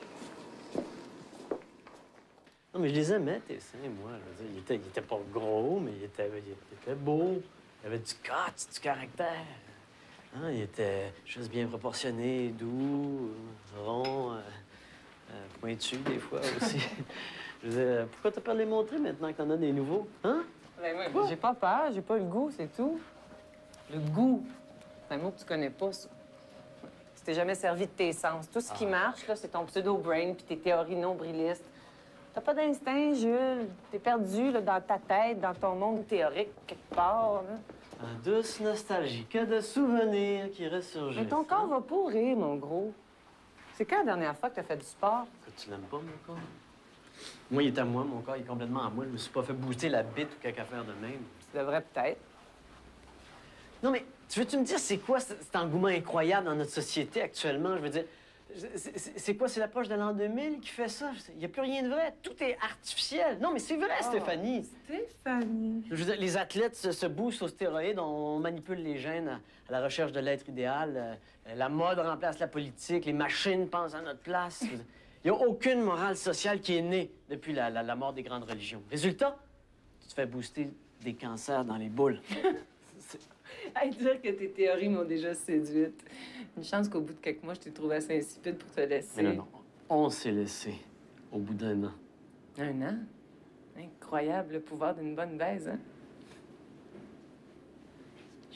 Non, mais je les aimais, tes seins, moi. Je veux dire, ils étaient, ils étaient pas gros, mais ils étaient, ils étaient beaux. Il y avait du guts, du caractère. Hein, ils étaient juste bien proportionnés, doux, euh, ronds, euh, euh, pointus des fois aussi. Je veux dire, pourquoi t'as peur de les montrer maintenant que t'en as des nouveaux? Hein? Ben, moi, j'ai pas peur, j'ai pas le goût, c'est tout. Le goût. C'est un mot que tu connais pas, ça. Tu t'es jamais servi de tes sens. Tout ce qui Ah. marche, là, c'est ton pseudo-brain puis tes théories nombrilistes. T'as pas d'instinct, Jules. T'es perdu, là, dans ta tête, dans ton monde théorique, quelque part, là. Un douce nostalgie, que de souvenirs qui ressurgissent. Mais ton corps va pourrir, mon gros. C'est quand la dernière fois que t'as fait du sport? Que tu l'aimes pas, mon corps? Moi, il est à moi, mon corps il est complètement à moi. Je me suis pas fait booster la bite ou quelque affaire de même. Tu devrais peut-être. Non, mais tu veux-tu me dire c'est quoi ce- cet engouement incroyable dans notre société actuellement? Je veux dire, c'est- c'est c'est quoi? C'est l'approche de l'an deux mille qui fait ça? Il n'y a plus rien de vrai. Tout est artificiel. Non, mais c'est vrai, Stéphanie. Stéphanie. Je veux dire, les athlètes se, se boostent aux stéroïdes, on manipule les gènes à, à la recherche de l'être idéal. euh, la mode remplace la politique, les machines pensent à notre place. Je veux dire, il n'y a aucune morale sociale qui est née depuis la, la- la mort des grandes religions. Résultat, tu te fais booster des cancers dans les boules. Hey, dire que tes théories m'ont déjà séduite. Une chance qu'au bout de quelques mois, je t'ai trouvé assez insipide pour te laisser. Mais non, non, on s'est laissé au bout d'un an. Un an? Incroyable le pouvoir d'une bonne baise, hein? Je peux te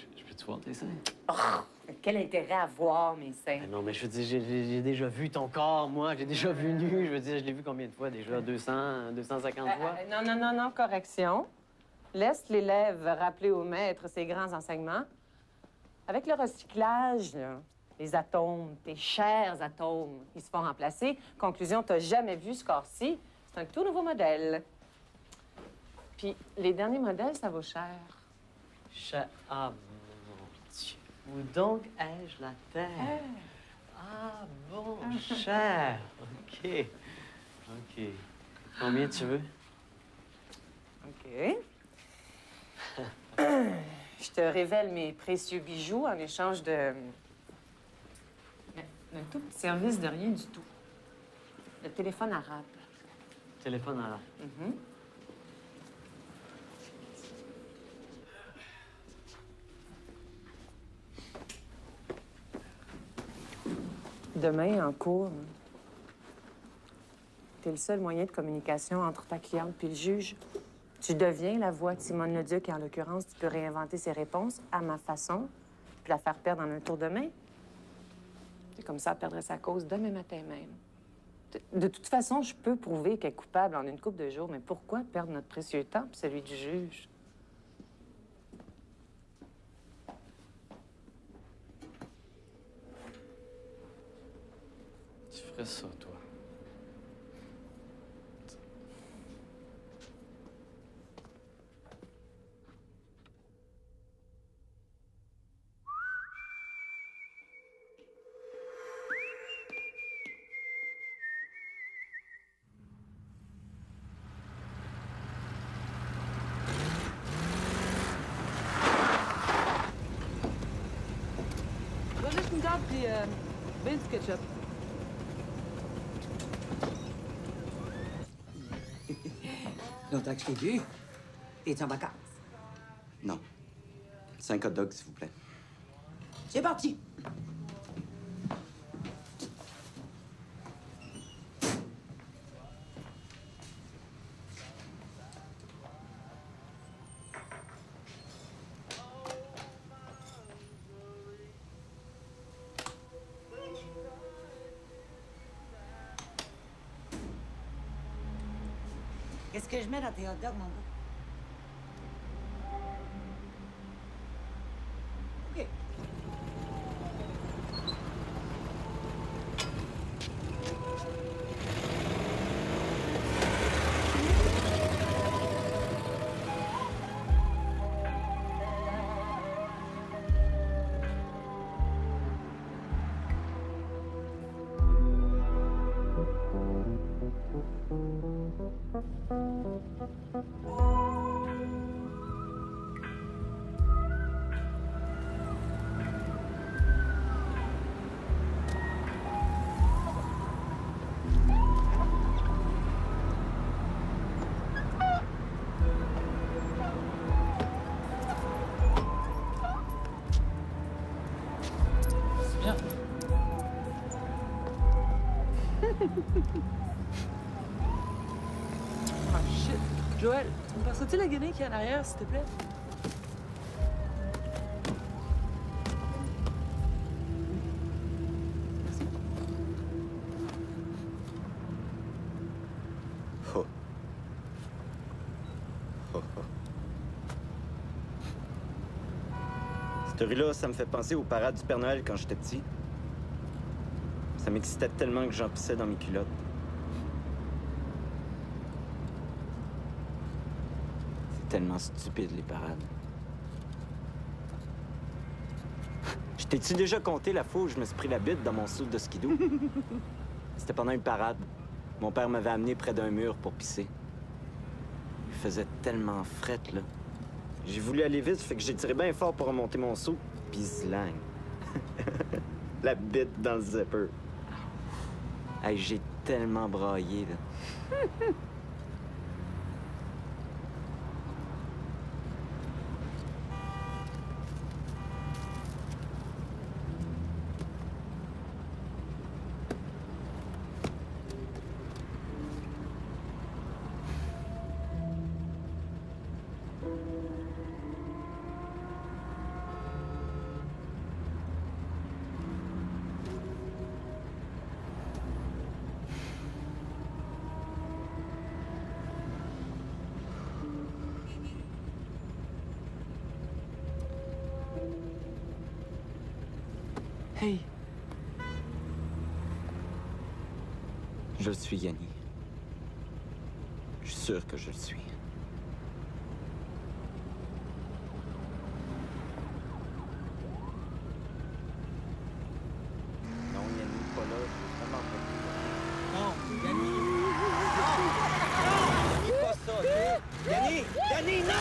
Veux-tu voir tes seins? Oh, quel intérêt à voir mes seins? Ah non, mais je veux dire, j'ai j'ai déjà vu ton corps, moi. J'ai déjà vu nu. Je veux dire, je l'ai vu combien de fois déjà? deux cents, deux cent cinquante Euh, fois? euh, non, non, non, non, correction. Laisse l'élève rappeler au maître ses grands enseignements. Avec le recyclage, là, les atomes, tes chers atomes, ils se font remplacer. Conclusion, t'as jamais vu ce corps-ci. C'est un tout nouveau modèle. Puis les derniers modèles, ça vaut cher. Cher... Ah, mon Dieu. Où donc ai-je la terre? Ah, bon, cher. OK. OK. Combien tu veux? OK. Je te révèle mes précieux bijoux en échange de... d'un tout petit service de rien du tout. Le téléphone arabe. Téléphone arabe. Mhm. Demain, en cours, t'es le seul moyen de communication entre ta cliente puis le juge. Tu deviens la voix de Simone Leduc et, en l'occurrence, tu peux réinventer ses réponses à ma façon puis la faire perdre en un tour de main. C'est comme ça, elle perdrait sa cause demain matin même. De, de toute façon, je peux prouver qu'elle est coupable en une couple de jours, mais pourquoi perdre notre précieux temps puis celui du juge? Tu ferais ça, toi. Va juste une garde puis euh, ben du ketchup. Longtemps que je t'ai vu. T'es en vacances? Non. Cinq hot dogs, s'il vous plaît. C'est parti! Qu'est-ce que je mets dans tes hot dogs, mon gars? OK. Oh shit. Joël, tu me passerais-tu la guinée qui est en arrière, s'il te plaît? Merci. Oh. Oh, oh. Cette rue-là, ça me fait penser aux parades du Père Noël quand j'étais petit. Ça m'excitait tellement que j'en pissais dans mes culottes. C'est tellement stupide, les parades. Je t'ai-tu déjà compté la fois où je me suis pris la bite dans mon saut de skidoo? C'était pendant une parade. Mon père m'avait amené près d'un mur pour pisser. Il faisait tellement frette, là. J'ai voulu aller vite, fait que j'ai tiré bien fort pour remonter mon saut, puis zlang. La bite dans le zipper. Hey, j'ai tellement braillé, là. Hey! Je le suis, Yanni. Je suis sûr que je le suis. Non, Yanni, pas là. Je suis vraiment pas. Non, Yanni! Non! Yanni, pas ça, OK? Yanni! Yanni, non!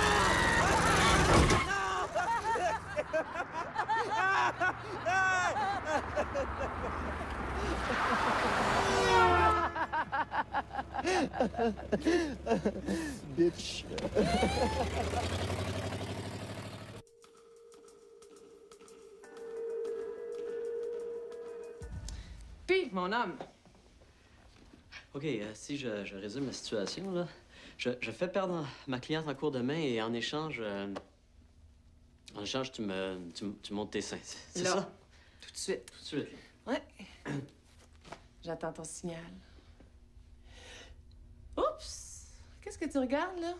Bitch. Puis, mon homme. OK, euh, si je, je résume la situation, là, je, je fais perdre ma cliente en cours de main et en échange, euh, en échange, tu me, tu, me- tu montes tes seins. C'est Là. ça? Tout de suite. Tout de suite. Ouais. J'attends ton signal. Oups! Qu'est-ce que tu regardes, là?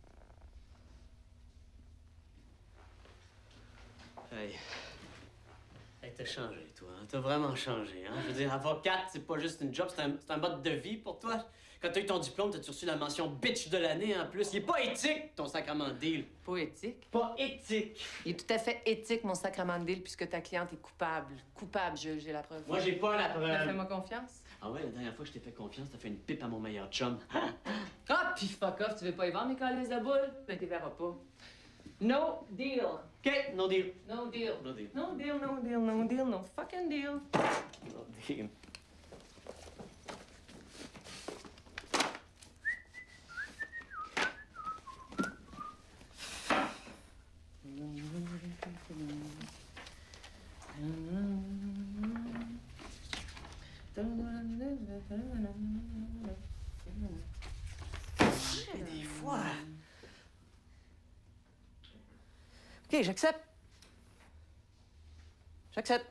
Hey. Hey, t'as changé, toi. Hein? T'as vraiment changé, hein? Je veux dire, avocate, c'est pas juste une job, c'est un, c'est un mode de vie pour toi. Quand t'as eu ton diplôme, t'as-tu reçu la mention bitch de l'année en plus. Il est pas éthique, ton sacrement de deal. Pas éthique? Pas éthique. Il est tout à fait éthique, mon sacrement de deal, puisque ta cliente est coupable. Coupable, Jules, j'ai la preuve. Moi, j'ai pas la preuve. Fais-moi confiance. Ah ouais, la dernière fois que je t'ai fait confiance, t'as fait une pipe à mon meilleur chum. Ah, pis fuck off, tu veux pas y vendre mes calices de boules? Ben, t'y verras pas. No deal. OK, no deal. No deal. No deal. No deal, no deal, no deal, no fucking deal. No deal. Des fois. OK, j'accepte. J'accepte.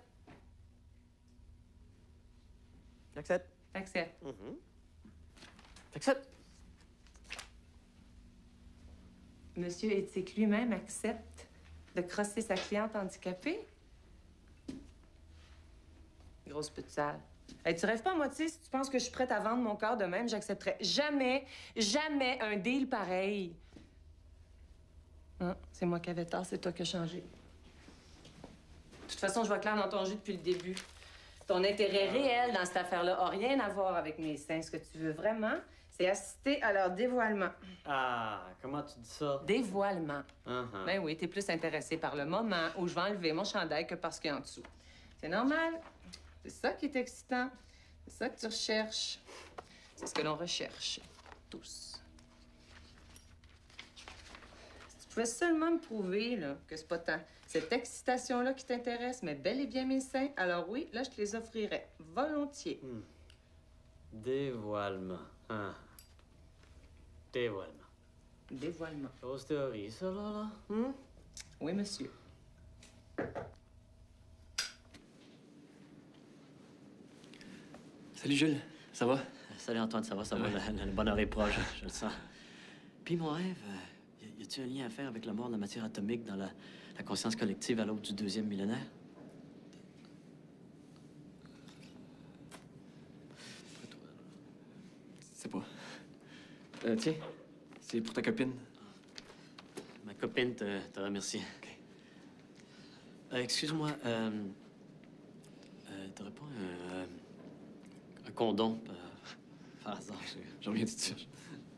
J'accepte. Accepte. Mhm. J'accepte. Monsieur Éthique lui-même accepte de crosser sa cliente handicapée? Grosse pute sale. Hey, tu rêves pas à moitié si tu penses que je suis prête à vendre mon corps de même, j'accepterai jamais, jamais un deal pareil. Ah, c'est moi qui avais tort, c'est toi qui as changé. De toute façon, je vois clair dans ton jeu depuis le début. Ton intérêt réel dans cette affaire-là a rien à voir avec mes seins. Ce que tu veux vraiment, c'est assister à leur dévoilement. Ah, comment tu dis ça? Dévoilement. Uh-huh. Ben oui, t'es plus intéressé par le moment où je vais enlever mon chandail que par ce qu'il y a en dessous. C'est normal. C'est ça qui est excitant. C'est ça que tu recherches. C'est ce que l'on recherche. Tous. Si tu pouvais seulement me prouver là, que c'est pas tant cette excitation-là qui t'intéresse, mais bel et bien mes seins, alors oui, là, je te les offrirais volontiers. Hmm. Dévoilement. Ah. Dévoilement. Dévoilement. Grosse théorie, ça, là, là. Hmm? Oui, monsieur. Salut Jules, ça va? Salut Antoine, ça va, ça va, Ouais. le, le bonheur est proche, je le sens. Puis mon rêve, euh, y, y a-t-il un lien à faire avec la mort de la matière atomique dans la, la conscience collective à l'aube du deuxième millénaire? C'est pas. Euh, tiens, c'est pour ta copine. Ma copine te, te remercie. Euh, excuse-moi, euh, euh, t'aurais pas un, euh, un condom euh, par hasard? J'en reviens tout de suite.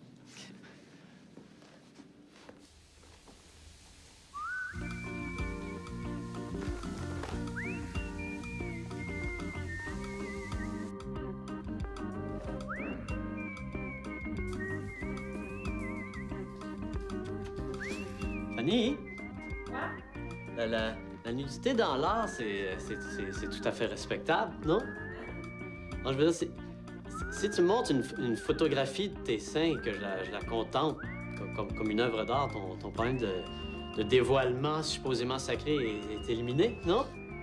Fanny? Quoi? La, la, la nudité dans l'art, c'est c'est- c'est- c'est tout à fait respectable, non? Non, je veux dire, c'est- si tu montres une, une photographie de tes seins et que je la, je la contemple comme, comme, comme une œuvre d'art, ton, ton problème de, de dévoilement supposément sacré est, est éliminé, non?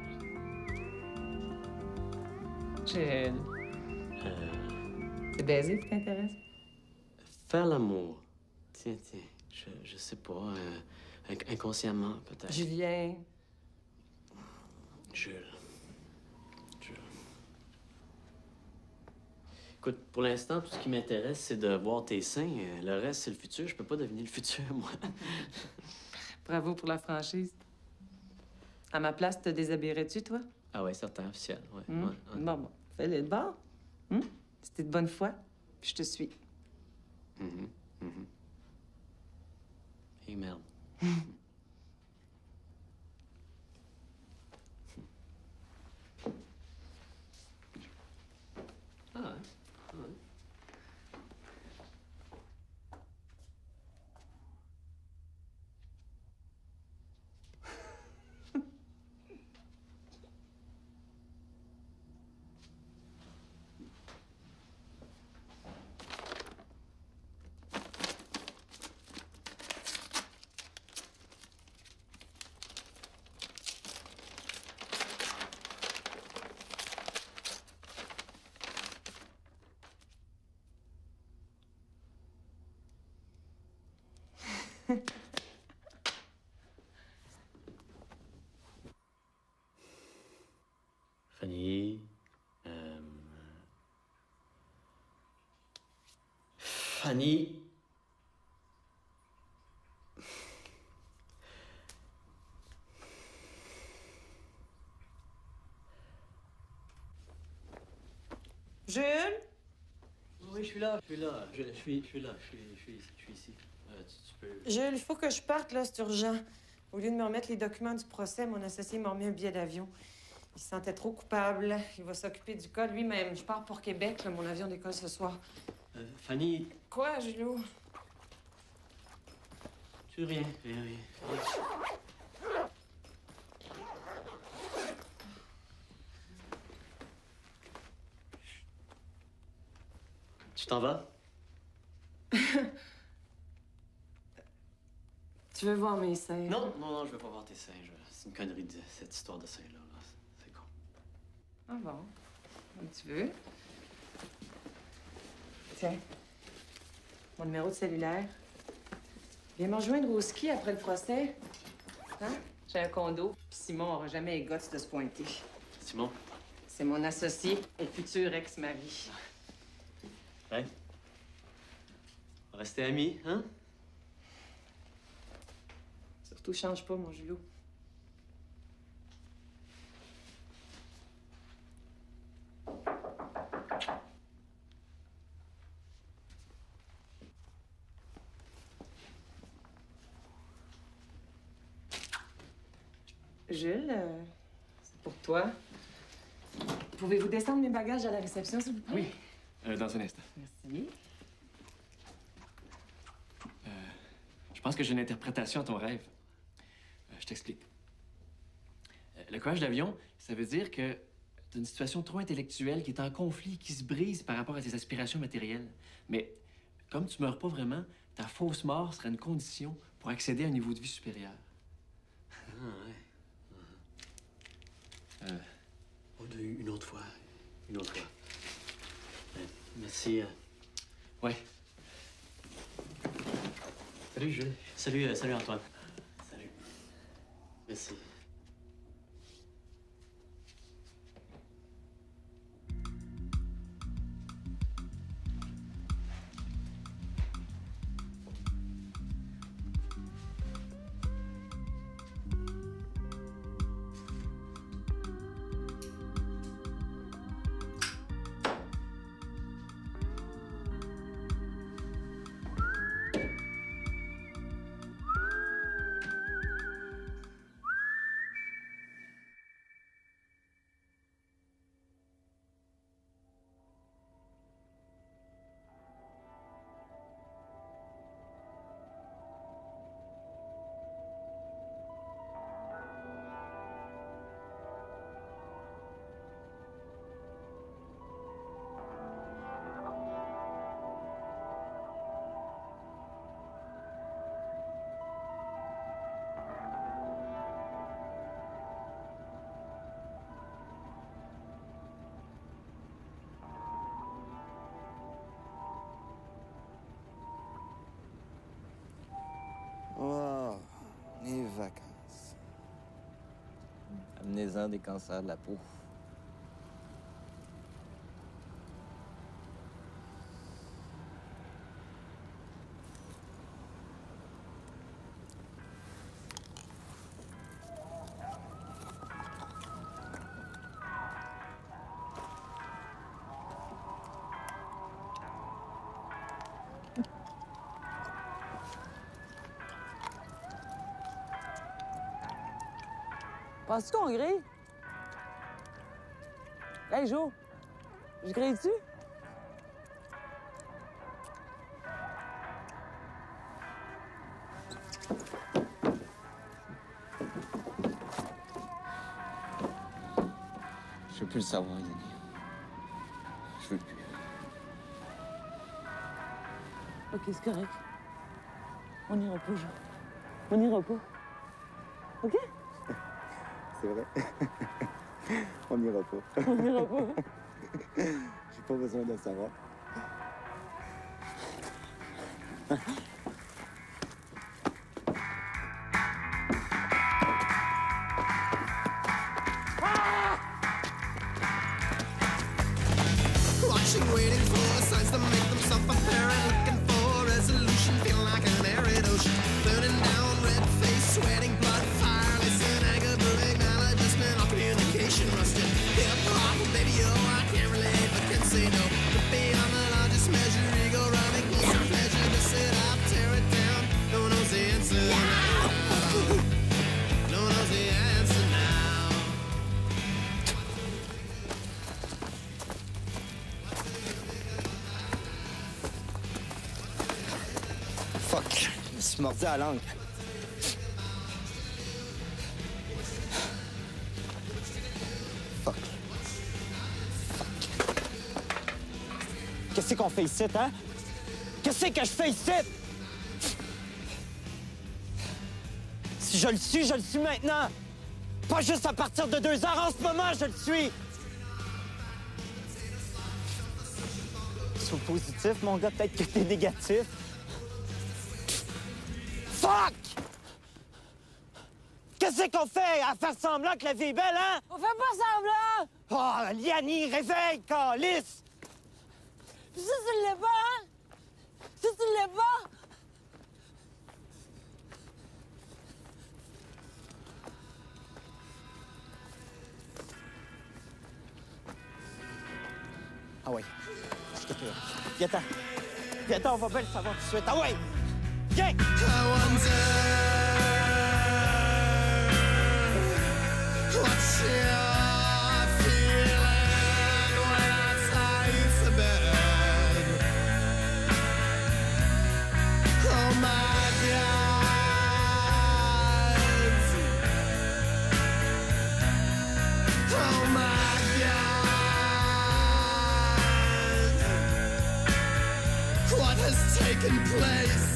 Jules. Euh, C'est baiser qui t'intéresse? faire l'amour. Tiens, tiens, je, je sais pas, euh, inc- inconsciemment peut-être. Julien. Jules. Écoute, pour l'instant, tout ce qui m'intéresse, c'est de voir tes seins. Le reste, c'est le futur. Je peux pas deviner le futur, moi. Bravo pour la franchise. À ma place, te déshabillerais-tu, toi? Ah ouais, certain, officiel. Ouais, Hmm? ouais, ouais. Bon, bon. Fais-le de bord. Hmm? C'était de bonne foi, puis je te suis. Mhm, mhm. Et merde. Ah ouais, ah ouais. Fanny... euh, Fanny... Jules? Oui, je suis là, je suis là. Je, je suis, je suis là, je suis, je suis, je suis ici. Euh, tu, tu peux... Jules, il faut que je parte, là, c'est urgent. Au lieu de me remettre les documents du procès, mon associé m'a remis un billet d'avion. Il se sentait trop coupable. Il va s'occuper du cas lui-même. Je pars pour Québec, là, mon avion décolle ce soir. Euh, Fanny... Quoi, Julot? Tu rien, rien, rien. Tu t'en vas? Tu veux voir mes seins? Non, non, non, je veux pas voir tes seins. Je- C'est une connerie, de... cette histoire de seins-là. Là. C'est con. Ah bon? Comme tu veux. Tiens. Mon numéro de cellulaire. Viens me rejoindre au ski après le procès. Hein? J'ai un condo, puis Simon aura jamais les guts de se pointer. Simon? C'est mon associé et futur ex-mari. Ouais. On va rester amis, hein? Surtout, change pas, mon Julot. Jules, euh, c'est pour toi. Pouvez-vous descendre mes bagages à la réception, s'il vous plaît? Oui, euh, dans un instant. Merci. Euh, je pense que j'ai une interprétation à ton rêve. Euh, je t'explique. Euh, le courage d'avion, ça veut dire que t'as une situation trop intellectuelle qui est en conflit, qui se brise par rapport à tes aspirations matérielles. Mais comme tu meurs pas vraiment, ta fausse mort serait une condition pour accéder à un niveau de vie supérieur. Ah, ouais. Euh, Oh, de- une autre fois. Une autre fois. Ouais, merci. euh. Ouais. Salut, Jules. Salut, euh, salut, Antoine. Salut. Merci. Oh, les vacances. Amenez-en des cancers de la peau. Penses-tu qu'on grille? Hey, Jo, je grille-tu? Je veux plus le savoir, Yanni. Je veux plus. OK, c'est correct. On n'ira pas, Jo. On n'ira pas. OK? C'est vrai. On n'ira pas. On n'ira pas. J'ai pas besoin de le savoir. Watching, waiting for signs to make themselves apparent. Looking for resolution, feel like an arid ocean. Burning down, red face, sweating blood, fire. Listen, anger, brewing, maladjustment, all communication rusted. Hip hop, baby, oh, I can't relate, but can say no. But beyond the largest measure, ego running, closer pleasure to sit up, tear it down. No one knows the answer now. No one knows the answer now. Fuck, je me suis mordu à la langue. Fuck. Fuck. Qu'est-ce qu'on fait ici, hein? Qu'est-ce que je fais ici? Si je le suis, je le suis maintenant. Pas juste à partir de deux heures. En ce moment, je le suis. Sois positif, mon gars, peut-être que t'es négatif. Fuck! Qu'est-ce qu'on fait à faire semblant que la vie est belle, hein? On fait pas semblant! Oh, Liani, réveille, calice! Puis ça, tu l'es pas, hein? Ça, tu l'es pas! Ah ouais, je te prie. Viens-t'en. Viens-t'en, on va bien le savoir tout de suite. Ah ouais! Viens! I wonder what's your feeling when I tie you for bed? Oh my God! Oh my God! What has taken place?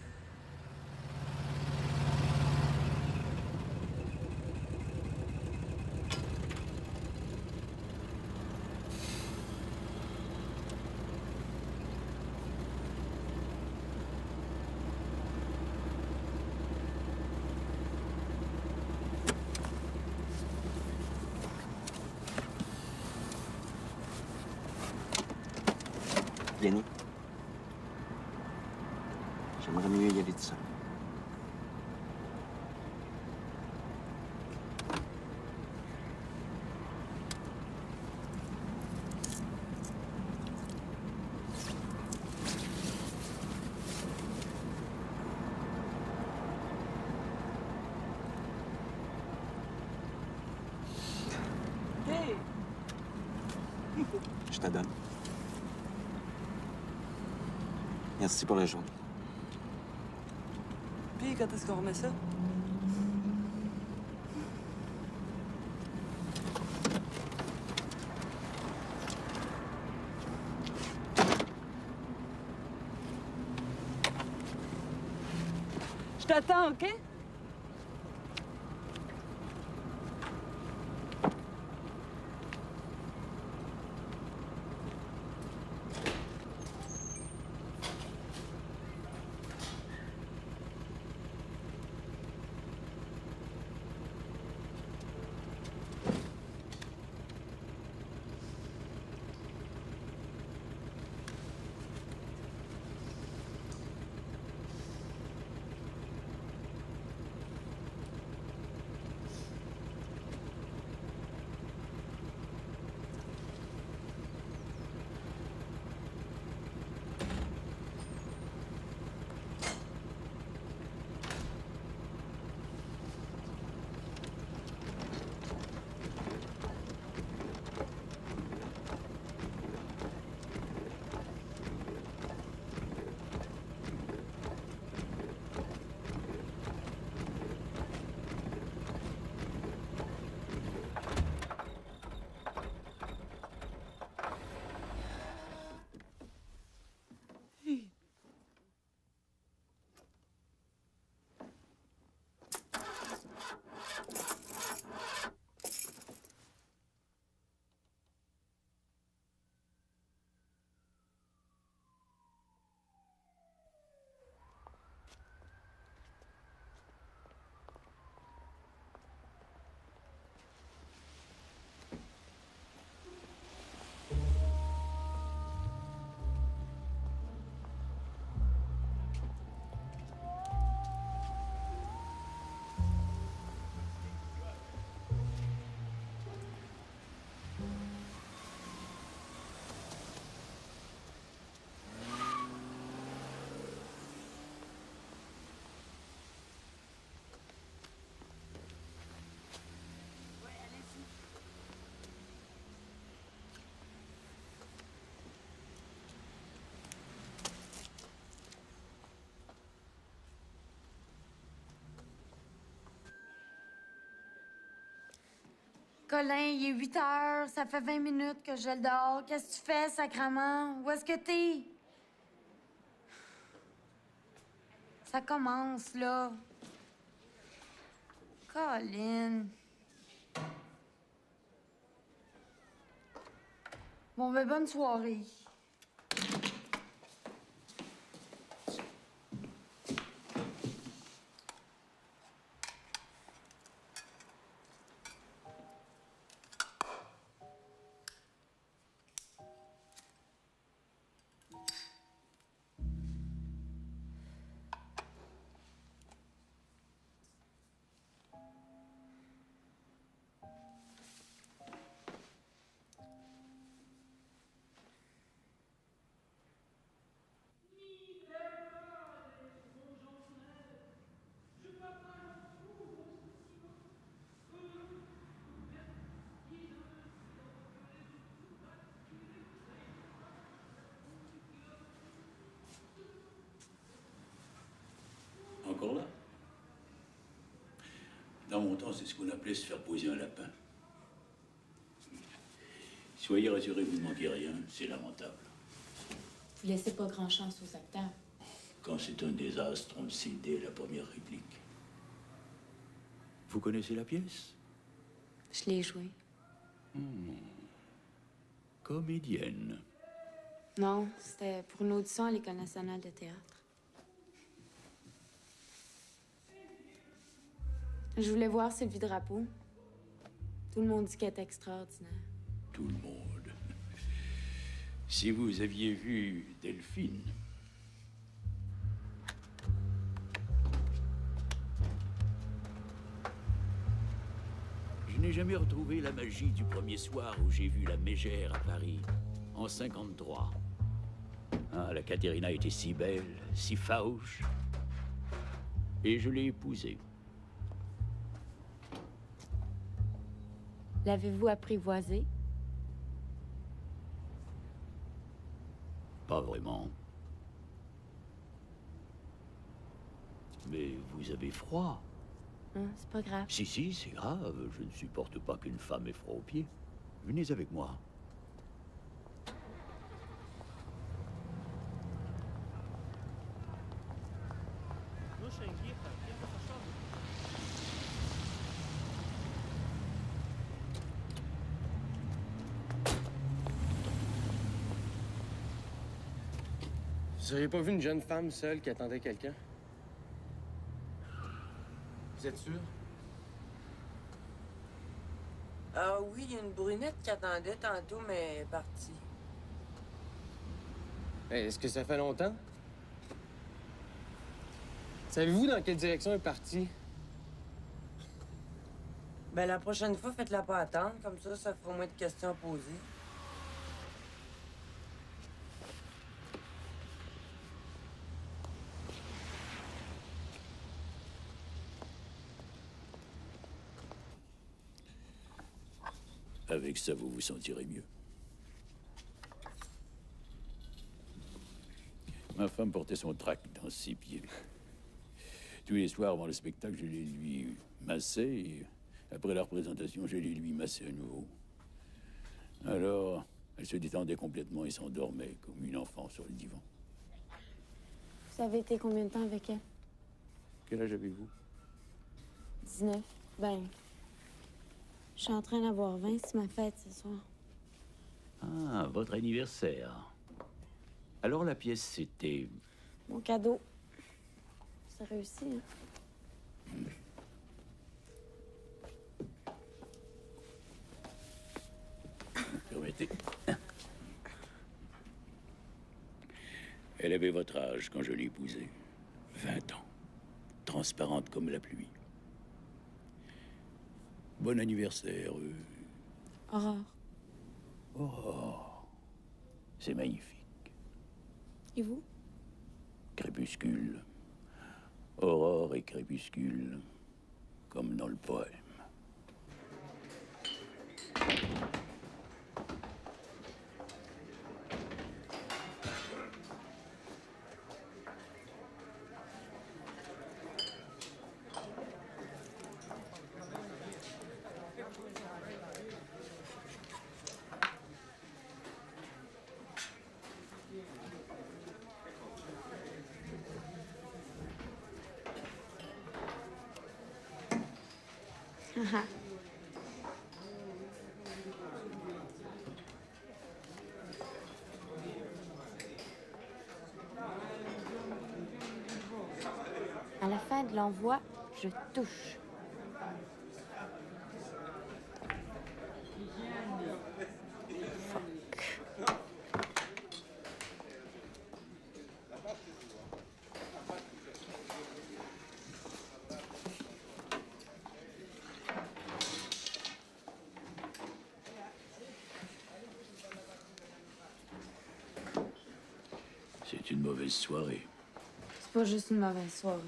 Yanni, j'aimerais mieux y aller tout seul. Hey! Je te donne. Merci pour la journée. Puis, quand est-ce qu'on remet ça? Je t'attends, OK? Colin, il est huit heures, ça fait vingt minutes que je le dors. Qu'est-ce que tu fais, sacrement? Où est-ce que t'es? Ça commence, là. Colin. Bon, ben, bonne soirée. Encore là? Dans mon temps, c'est ce qu'on appelait se faire poser un lapin. Soyez rassurés, vous ne manquez rien, c'est lamentable. Vous laissez pas grand chance aux acteurs. Quand c'est un désastre, on le sait dès la première réplique. Vous connaissez la pièce? Je l'ai joué. Hmm. Comédienne. Non, c'était pour une audition à l'École nationale de théâtre. Je voulais voir Sylvie Drapeau. Tout le monde dit qu'elle est extraordinaire. Tout le monde. Si vous aviez vu Delphine. Je n'ai jamais retrouvé la magie du premier soir où j'ai vu la Mégère à Paris, en cinquante-trois. Ah, la Caterina était si belle, si farouche. Et je l'ai épousée. L'avez-vous apprivoisé? Pas vraiment. Mais vous avez froid. Hein, c'est pas grave. Si, si, c'est grave. Je ne supporte pas qu'une femme ait froid aux pieds. Venez avec moi. Vous auriez pas vu une jeune femme seule qui attendait quelqu'un? Vous êtes sûr? Ah oui, il y a une brunette qui attendait tantôt, mais elle est partie. Hey, est-ce que ça fait longtemps? Savez-vous dans quelle direction elle est partie? Ben, la prochaine fois, faites-la pas attendre. Comme ça, ça fera moins de questions à poser. Avec ça, vous vous sentirez mieux. Ma femme portait son trac dans ses pieds. Tous les soirs avant le spectacle, je les lui massais et après la représentation, je les lui massais à nouveau. Alors, elle se détendait complètement et s'endormait comme une enfant sur le divan. Vous avez été combien de temps avec elle? Quel âge avez-vous? dix-neuf. Ben, je suis en train d'avoir vingt, c'est ma fête ce soir. Ah, votre anniversaire. Alors la pièce, c'était... Mon cadeau. C'est réussi, hein? Permettez. Elle avait votre âge quand je l'ai épousée. vingt ans. Transparente comme la pluie. Bon anniversaire. Euh... Aurore. Aurore. C'est magnifique. Et vous? Crépuscule. Aurore et crépuscule. Comme dans le poème. À la fin de l'envoi, je touche. C'est une mauvaise soirée. C'est pas juste une mauvaise soirée.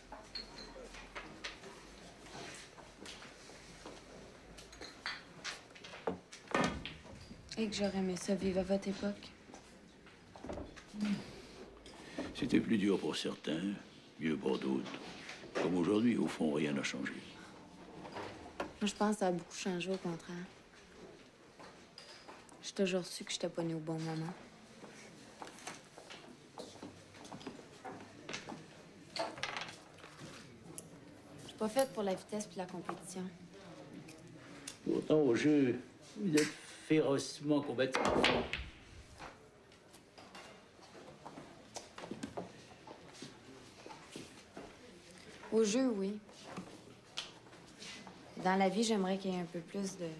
Et que j'aurais aimé ça vivre à votre époque. C'était plus dur pour certains, mieux pour d'autres. Comme aujourd'hui, au fond, rien n'a changé. Moi, je pense que ça a beaucoup changé, au contraire. J'ai toujours su que j'étais pas née au bon moment. Je suis pas faite pour la vitesse puis la compétition. Pourtant, au jeu, vous êtes férocement combattants. Au jeu, oui. Dans la vie, j'aimerais qu'il y ait un peu plus de...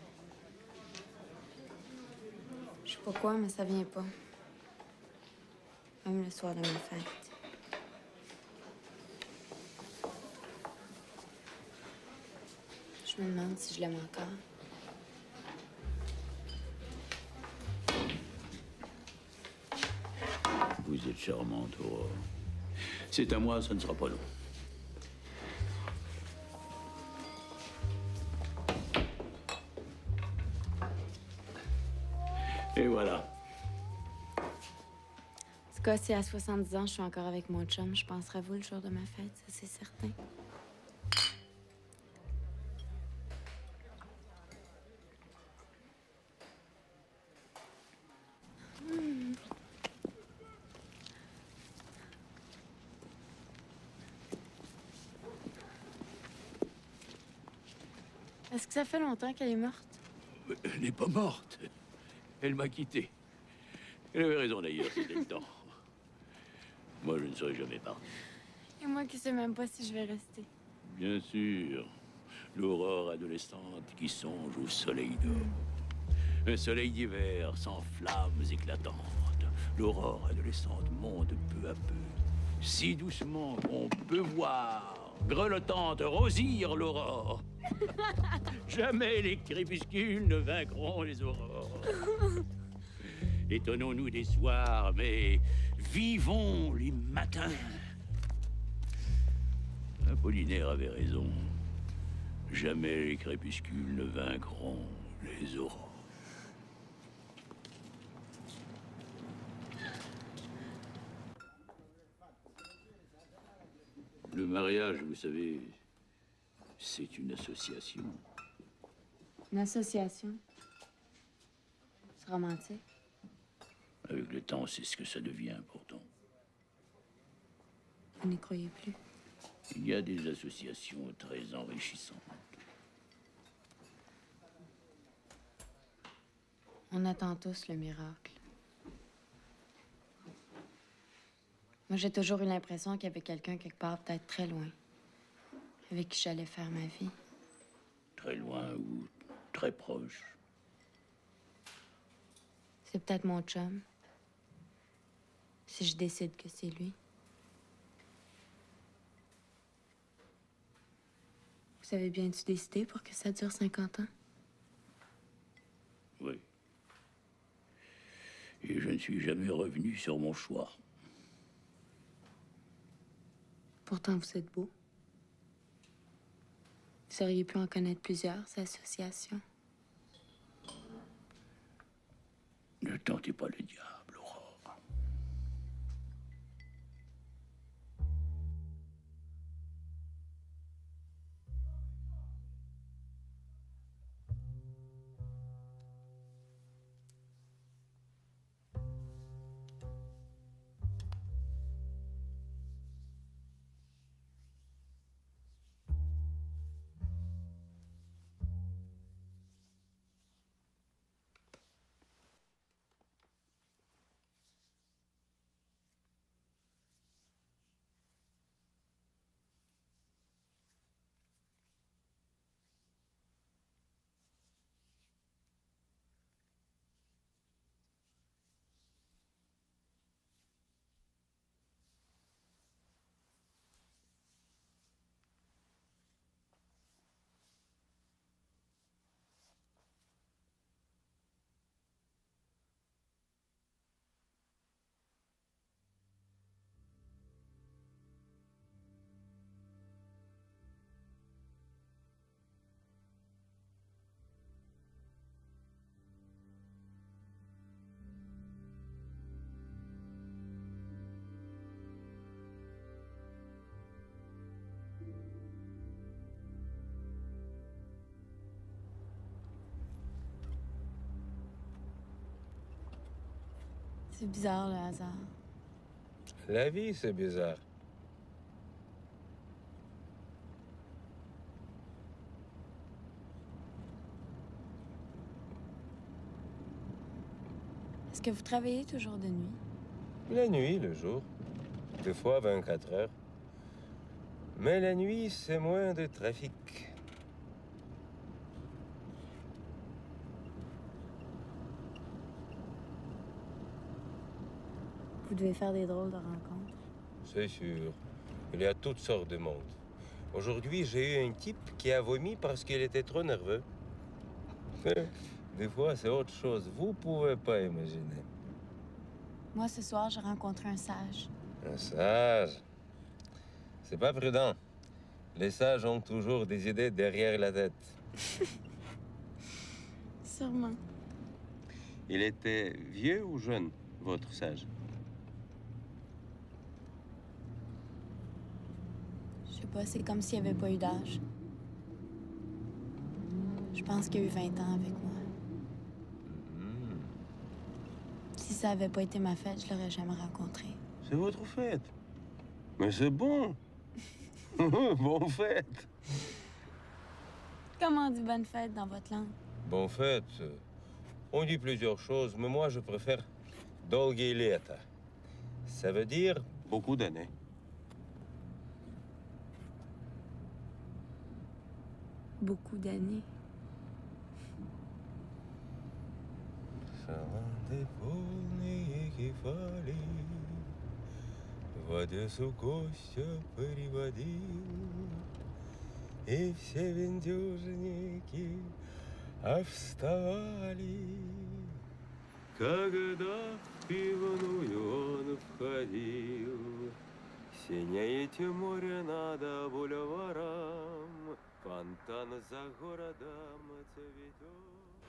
Je sais pas quoi, mais ça vient pas. Même le soir de ma fête. Je me demande si je l'aime encore. Vous êtes charmante, Aurore. C'est à moi, ça ne sera pas long. Et voilà. En tout cas, si à soixante-dix ans, je suis encore avec mon chum, je penserai à vous le jour de ma fête, ça c'est certain. Hmm. Est-ce que ça fait longtemps qu'elle est morte? Elle n'est pas morte. Elle m'a quitté. Elle avait raison d'ailleurs, c'était le temps. Moi, je ne serai jamais parti. Et moi qui sais même pas si je vais rester. Bien sûr. L'aurore adolescente qui songe au soleil d'or. Un soleil d'hiver sans flammes éclatantes. L'aurore adolescente monte peu à peu. Si doucement qu'on peut voir, grelottante, rosir l'aurore. Jamais les crépuscules ne vaincront les aurores. Étonnons-nous des soirs, mais vivons les matins. Apollinaire avait raison. Jamais les crépuscules ne vaincront les aurores. Le mariage, vous savez, c'est une association. Une association? C'est romantique. Avec le temps, c'est ce que ça devient pourtant. Vous n'y croyez plus? Il y a des associations très enrichissantes. On attend tous le miracle. Moi, j'ai toujours eu l'impression qu'il y avait quelqu'un quelque part, peut-être très loin, avec qui j'allais faire ma vie. Très loin ou très proche. C'est peut-être mon chum. Si je décide que c'est lui. Vous avez bien dû décider pour que ça dure cinquante ans? Oui. Et je ne suis jamais revenu sur mon choix. Pourtant, vous êtes beau. Vous auriez pu en connaître plusieurs, ces associations. Ne tentez pas le diable, Aurore. C'est bizarre, le hasard. La vie, c'est bizarre. Est-ce que vous travaillez toujours de nuit? La nuit, le jour. Des fois vingt-quatre heures. Mais la nuit, c'est moins de trafic. Vous devez faire des drôles de rencontres. C'est sûr. Il y a toutes sortes de monde. Aujourd'hui, j'ai eu un type qui a vomi parce qu'il était trop nerveux. Des fois, c'est autre chose. Vous pouvez pas imaginer. Moi, ce soir, j'ai rencontré un sage. Un sage? C'est pas prudent. Les sages ont toujours des idées derrière la tête. Sûrement. Il était vieux ou jeune, votre sage? Je sais pas, c'est comme s'il n'y avait pas eu d'âge. Je pense qu'il a eu vingt ans avec moi. Si ça avait pas été ma fête, je l'aurais jamais rencontré. C'est votre fête. Mais c'est bon. Bonne fête. Comment on dit bonne fête dans votre langue? Bonne fête. On dit plusieurs choses, mais moi, je préfère dolgi leta. Ça veut dire beaucoup d'années. Beaucoup d'années. В Одессу Костя переводил, и все виндюжники вставали. Когда в пивную он входил, синеете море над бульваром, фонтан за городом цветет.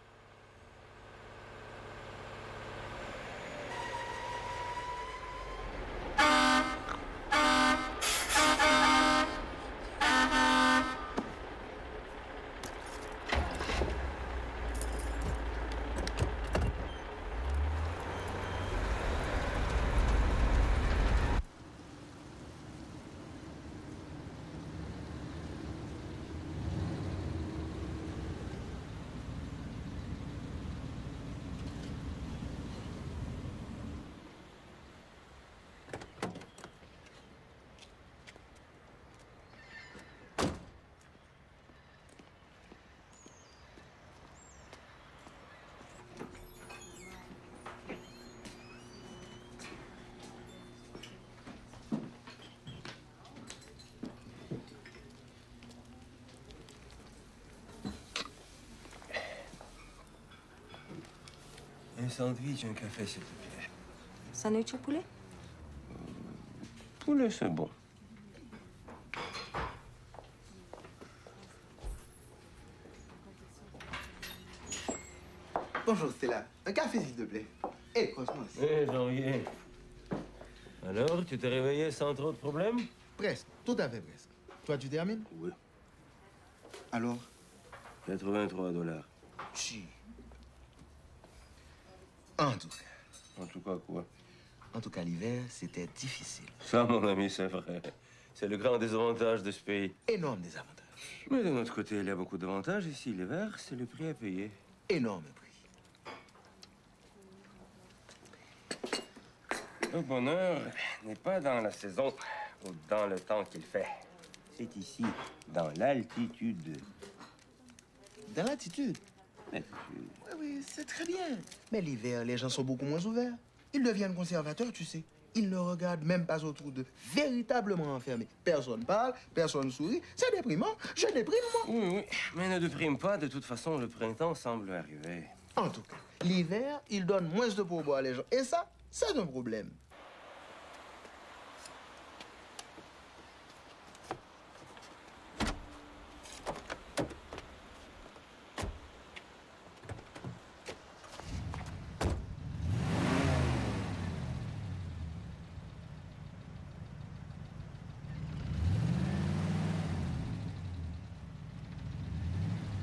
Un sandwich, un café, s'il te plaît. Sandwich au poulet? Poulet, c'est bon. Bonjour Stella, un café s'il te plaît. Et Cosmos. Eh, Jean-Guy. Alors, tu t'es réveillé sans trop de problèmes? Presque, tout à fait presque. Toi, tu termines? Oui. Alors? quatre-vingt-trois dollars. Chi. En tout cas. En tout cas, quoi? En tout cas, l'hiver, c'était difficile. Ça, mon ami, c'est vrai. C'est le grand désavantage de ce pays. Énorme désavantage. Mais d'un autre côté, il y a beaucoup d'avantages. Ici, l'hiver, c'est le prix à payer. Énorme prix. Le bonheur n'est pas dans la saison ou dans le temps qu'il fait. C'est ici, dans l'altitude. Dans l'altitude? Oui, oui, c'est très bien. Mais l'hiver, les gens sont beaucoup moins ouverts. Ils deviennent conservateurs, tu sais. Ils ne regardent même pas autour d'eux. Véritablement enfermés. Personne parle, personne sourit. C'est déprimant. Je déprime, moi. Oui, oui. Mais ne déprime pas. De toute façon, le printemps semble arriver. En tout cas, l'hiver, ils donnent moins de pourboire à les gens. Et ça, c'est un problème.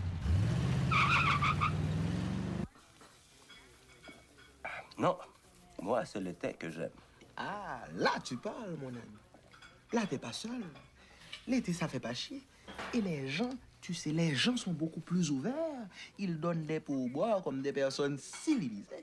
Non, Moi, c'est l'été que j'aime. Ah, là, tu parles, mon ami. Là, t'es pas seul. L'été, ça fait pas chier. Et les gens, tu sais, les gens sont beaucoup plus ouverts. Ils donnent des pourboires comme des personnes civilisées.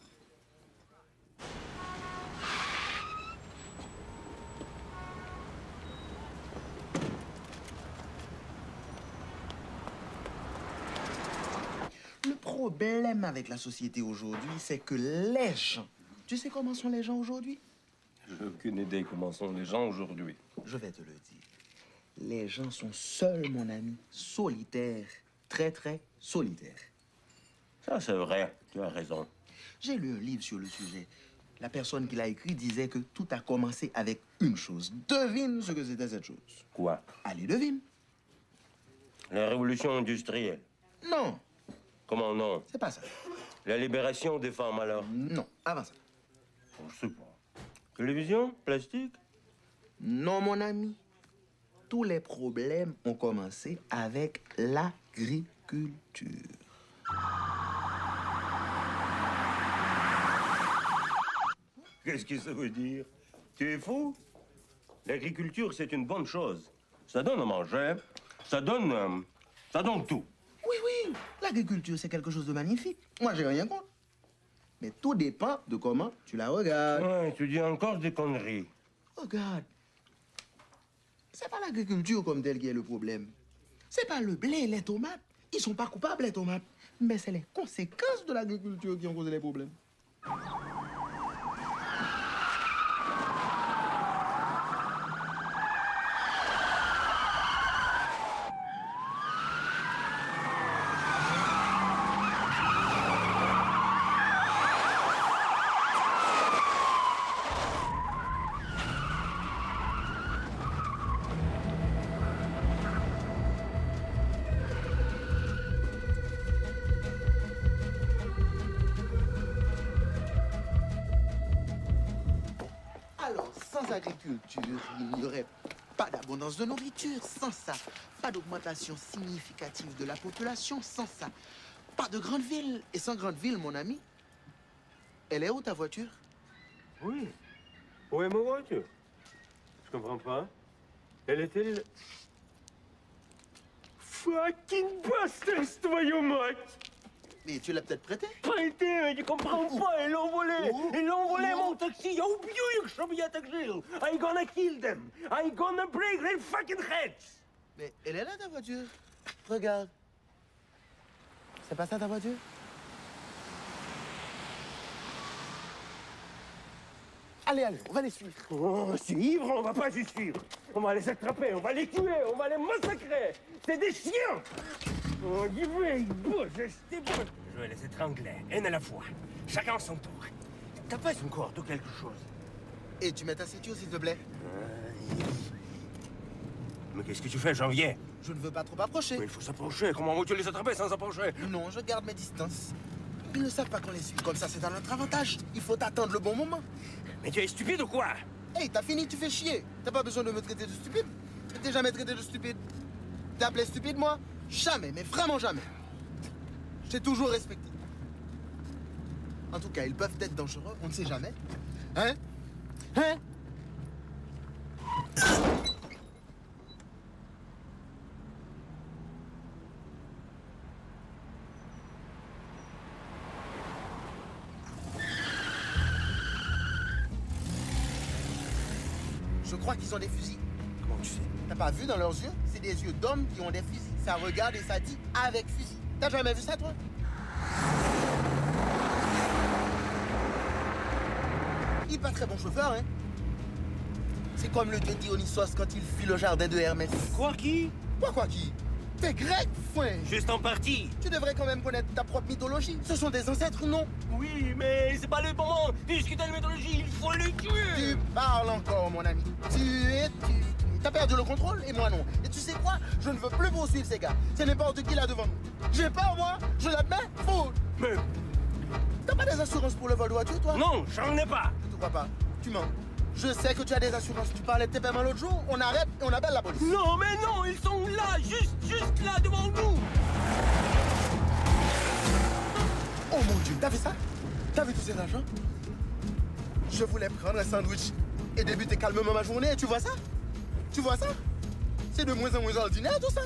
Le problème avec la société aujourd'hui, c'est que les gens... Tu sais comment sont les gens aujourd'hui? J'ai aucune idée comment sont les gens aujourd'hui. Je vais te le dire. Les gens sont seuls, mon ami. Solitaires. Très, très solitaires. Ça, c'est vrai. Tu as raison. J'ai lu un livre sur le sujet. La personne qui l'a écrit disait que tout a commencé avec une chose. Devine ce que c'était cette chose. Quoi? Allez, devine. La révolution industrielle. Non. Comment non? C'est pas ça. La libération des femmes, alors? Non, avant ça. Je sais pas. Télévision? Plastique? Non, mon ami. Tous les problèmes ont commencé avec l'agriculture. Qu'est-ce que ça veut dire? Tu es fou? L'agriculture, c'est une bonne chose. Ça donne à manger, ça donne... euh, ça donne tout. Oui, oui, l'agriculture, c'est quelque chose de magnifique. Moi, j'ai rien contre. Mais tout dépend de comment tu la regardes. Ouais, tu dis encore des conneries. Regarde. C'est pas l'agriculture comme telle qui est le problème. C'est pas le blé, les tomates. Ils sont pas coupables, les tomates. Mais c'est les conséquences de l'agriculture qui ont causé les problèmes. Sans agriculture, il n'y aurait pas d'abondance de nourriture. Sans ça, pas d'augmentation significative de la population. Sans ça, pas de grande ville. Et sans grande ville, mon ami, elle est où ta voiture? Oui. Où est ma voiture? Je comprends pas. Elle était... le- Fucking bastard, voyons moi. Mais tu l'as peut-être prêté? Prêté, mais tu comprends pas, ils l'ont volé. Ils l'ont volé, mon taxi. Я убью их, чтобы я так жил. I gonna kill them. I gonna break their fucking heads. Mais elle est là, ta voiture. Regarde. C'est pas ça, ta voiture? Allez, allez, on va les suivre. Oh, suivre, on va pas les suivre. On va les attraper, on va les tuer, on va les massacrer. C'est des chiens. Oh, ils veulent, ils bougent, c'est bon. Je vais les étrangler, un à la fois. Chacun son tour. T'as pas une corde ou quelque chose? Et tu mets ta ceinture, s'il te plaît. Mais qu'est-ce que tu fais, Janvier? Je ne veux pas trop approcher. Mais il faut s'approcher. Comment veux-tu les attraper sans s'approcher? Non, je garde mes distances. Ils ne savent pas qu'on les suit. Comme ça, c'est dans notre avantage. Il faut attendre le bon moment. Mais tu es stupide ou quoi? Hey, t'as fini, tu fais chier. T'as pas besoin de me traiter de stupide. Je t'ai jamais traité de stupide. T'as appelé stupide, moi? Jamais, mais vraiment jamais. Je t'ai toujours respecté. En tout cas, ils peuvent être dangereux, on ne sait jamais. Hein? Hein? Je crois qu'ils ont des fusils. Comment tu sais? T'as pas vu dans leurs yeux? C'est des yeux d'hommes qui ont des fusils. Ça regarde et ça dit avec fusil. T'as jamais vu ça, toi? Il est pas très bon chauffeur, hein? C'est comme le dieu Dionysos quand il fuit le jardin de Hermès. Quoi qui? Quoi quoi qui? T'es grec, foin! Juste en partie. Tu devrais quand même connaître ta propre mythologie. Ce sont des ancêtres, non? Oui, mais c'est pas le moment de discuter de mythologie. Il faut les tuer. Tu parles encore, mon ami. Tu es... Tu... T'as perdu le contrôle et moi non. Et tu sais quoi? Je ne veux plus poursuivre ces gars. C'est n'importe qui là devant nous. J'ai peur, moi. Je l'admets. Faut. Mais... T'as pas des assurances pour le vol de voiture, toi? Non, j'en ai pas. Je te crois pas. Tu mens. Je sais que tu as des assurances. Tu parlais de tes paiements l'autre jour. On arrête et on appelle la police. Non, mais non, ils sont là, juste, juste là devant nous. Oh mon Dieu, t'as vu ça? T'as vu tous ces agents? Je voulais prendre un sandwich et débuter calmement ma journée. Tu vois ça? Tu vois ça? C'est de moins en moins ordinaire tout ça.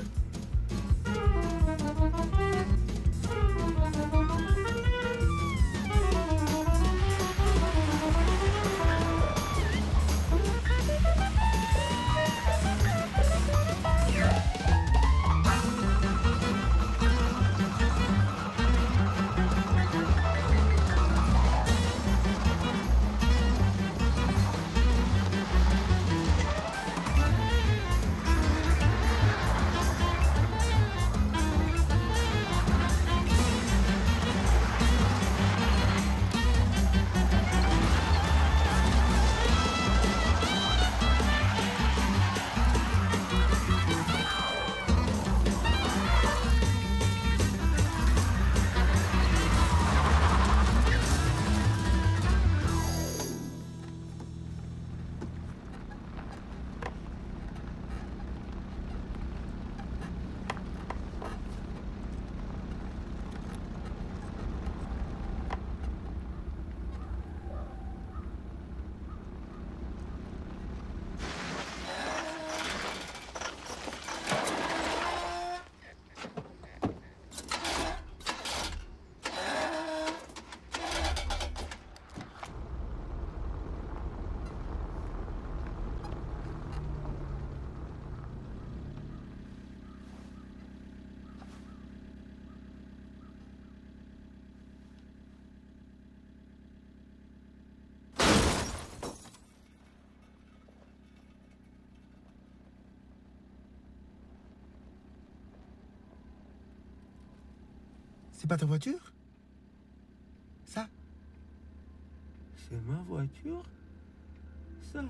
C'est pas ta voiture? Ça? C'est ma voiture? Ça?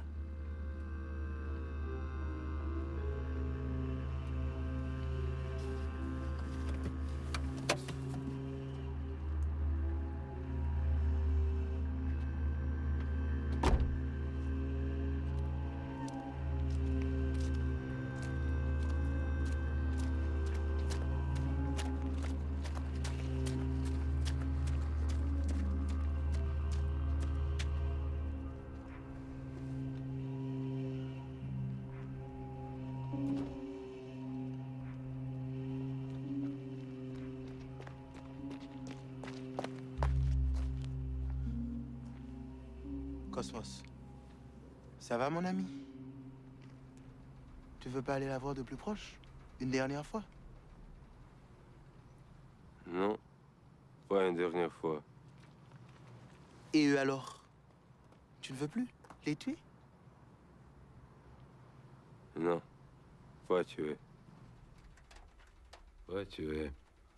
Cosmos, ça va mon ami? Tu veux pas aller la voir de plus proche? Une dernière fois? Non, pas une dernière fois. Et eux alors? Tu ne veux plus les tuer? Non, pas tuer. Pas tuer.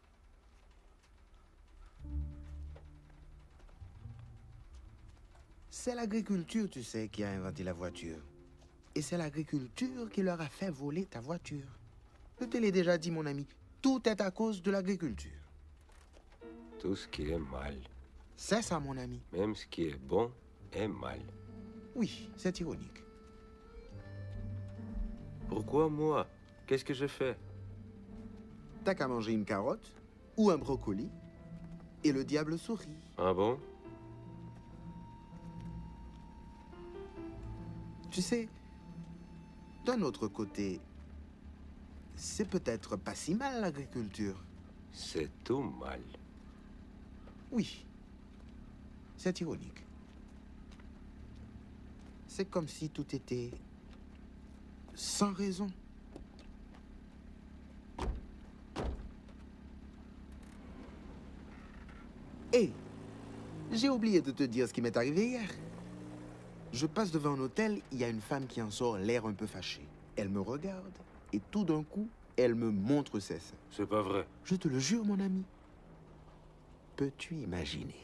C'est l'agriculture, tu sais, qui a inventé la voiture. Et c'est l'agriculture qui leur a fait voler ta voiture. Je te l'ai déjà dit, mon ami. Tout est à cause de l'agriculture. Tout ce qui est mal. C'est ça, mon ami. Même ce qui est bon est mal. Oui, c'est ironique. Pourquoi moi? Qu'est-ce que je fais? T'as qu'à manger une carotte ou un brocoli et le diable sourit. Ah bon? Tu sais, d'un autre côté, c'est peut-être pas si mal l'agriculture. C'est tout mal. Oui, c'est ironique. C'est comme si tout était sans raison. Hé, j'ai oublié de te dire ce qui m'est arrivé hier. Je passe devant un hôtel, il y a une femme qui en sort l'air un peu fâchée. Elle me regarde et tout d'un coup, elle me montre ses seins. C'est pas vrai. Je te le jure, mon ami. Peux-tu imaginer?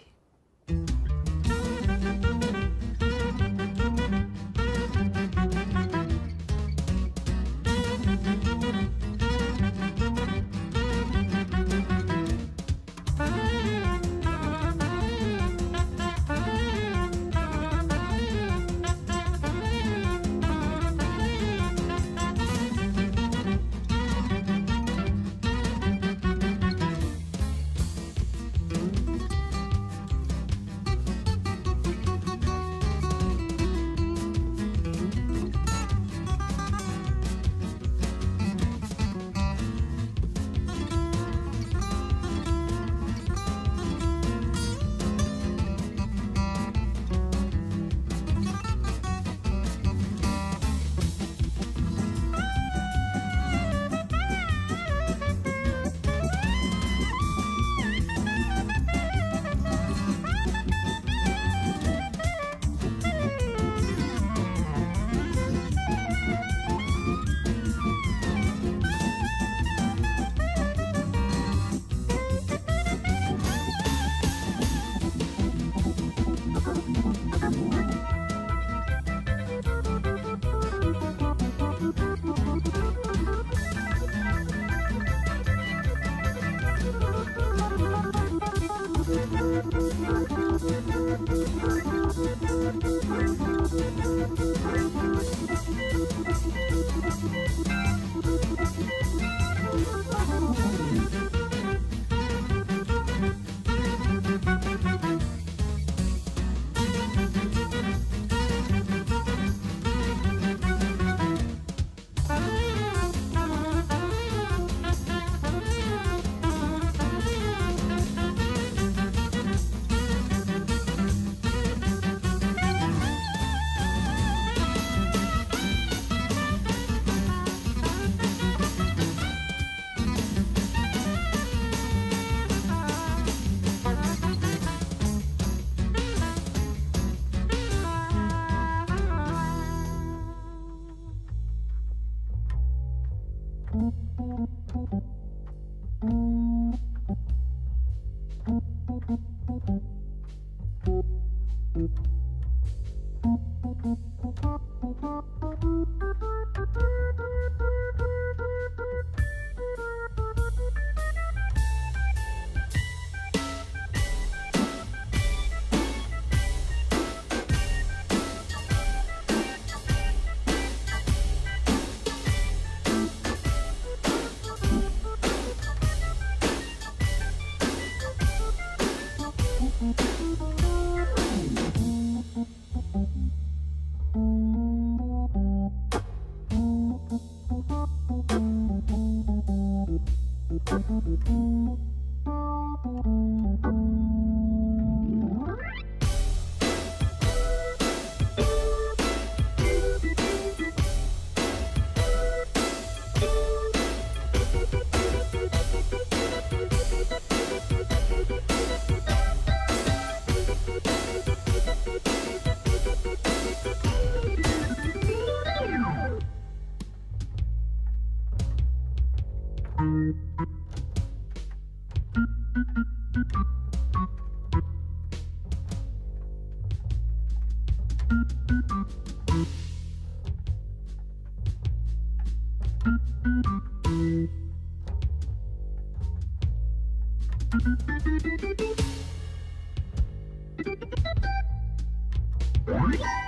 What?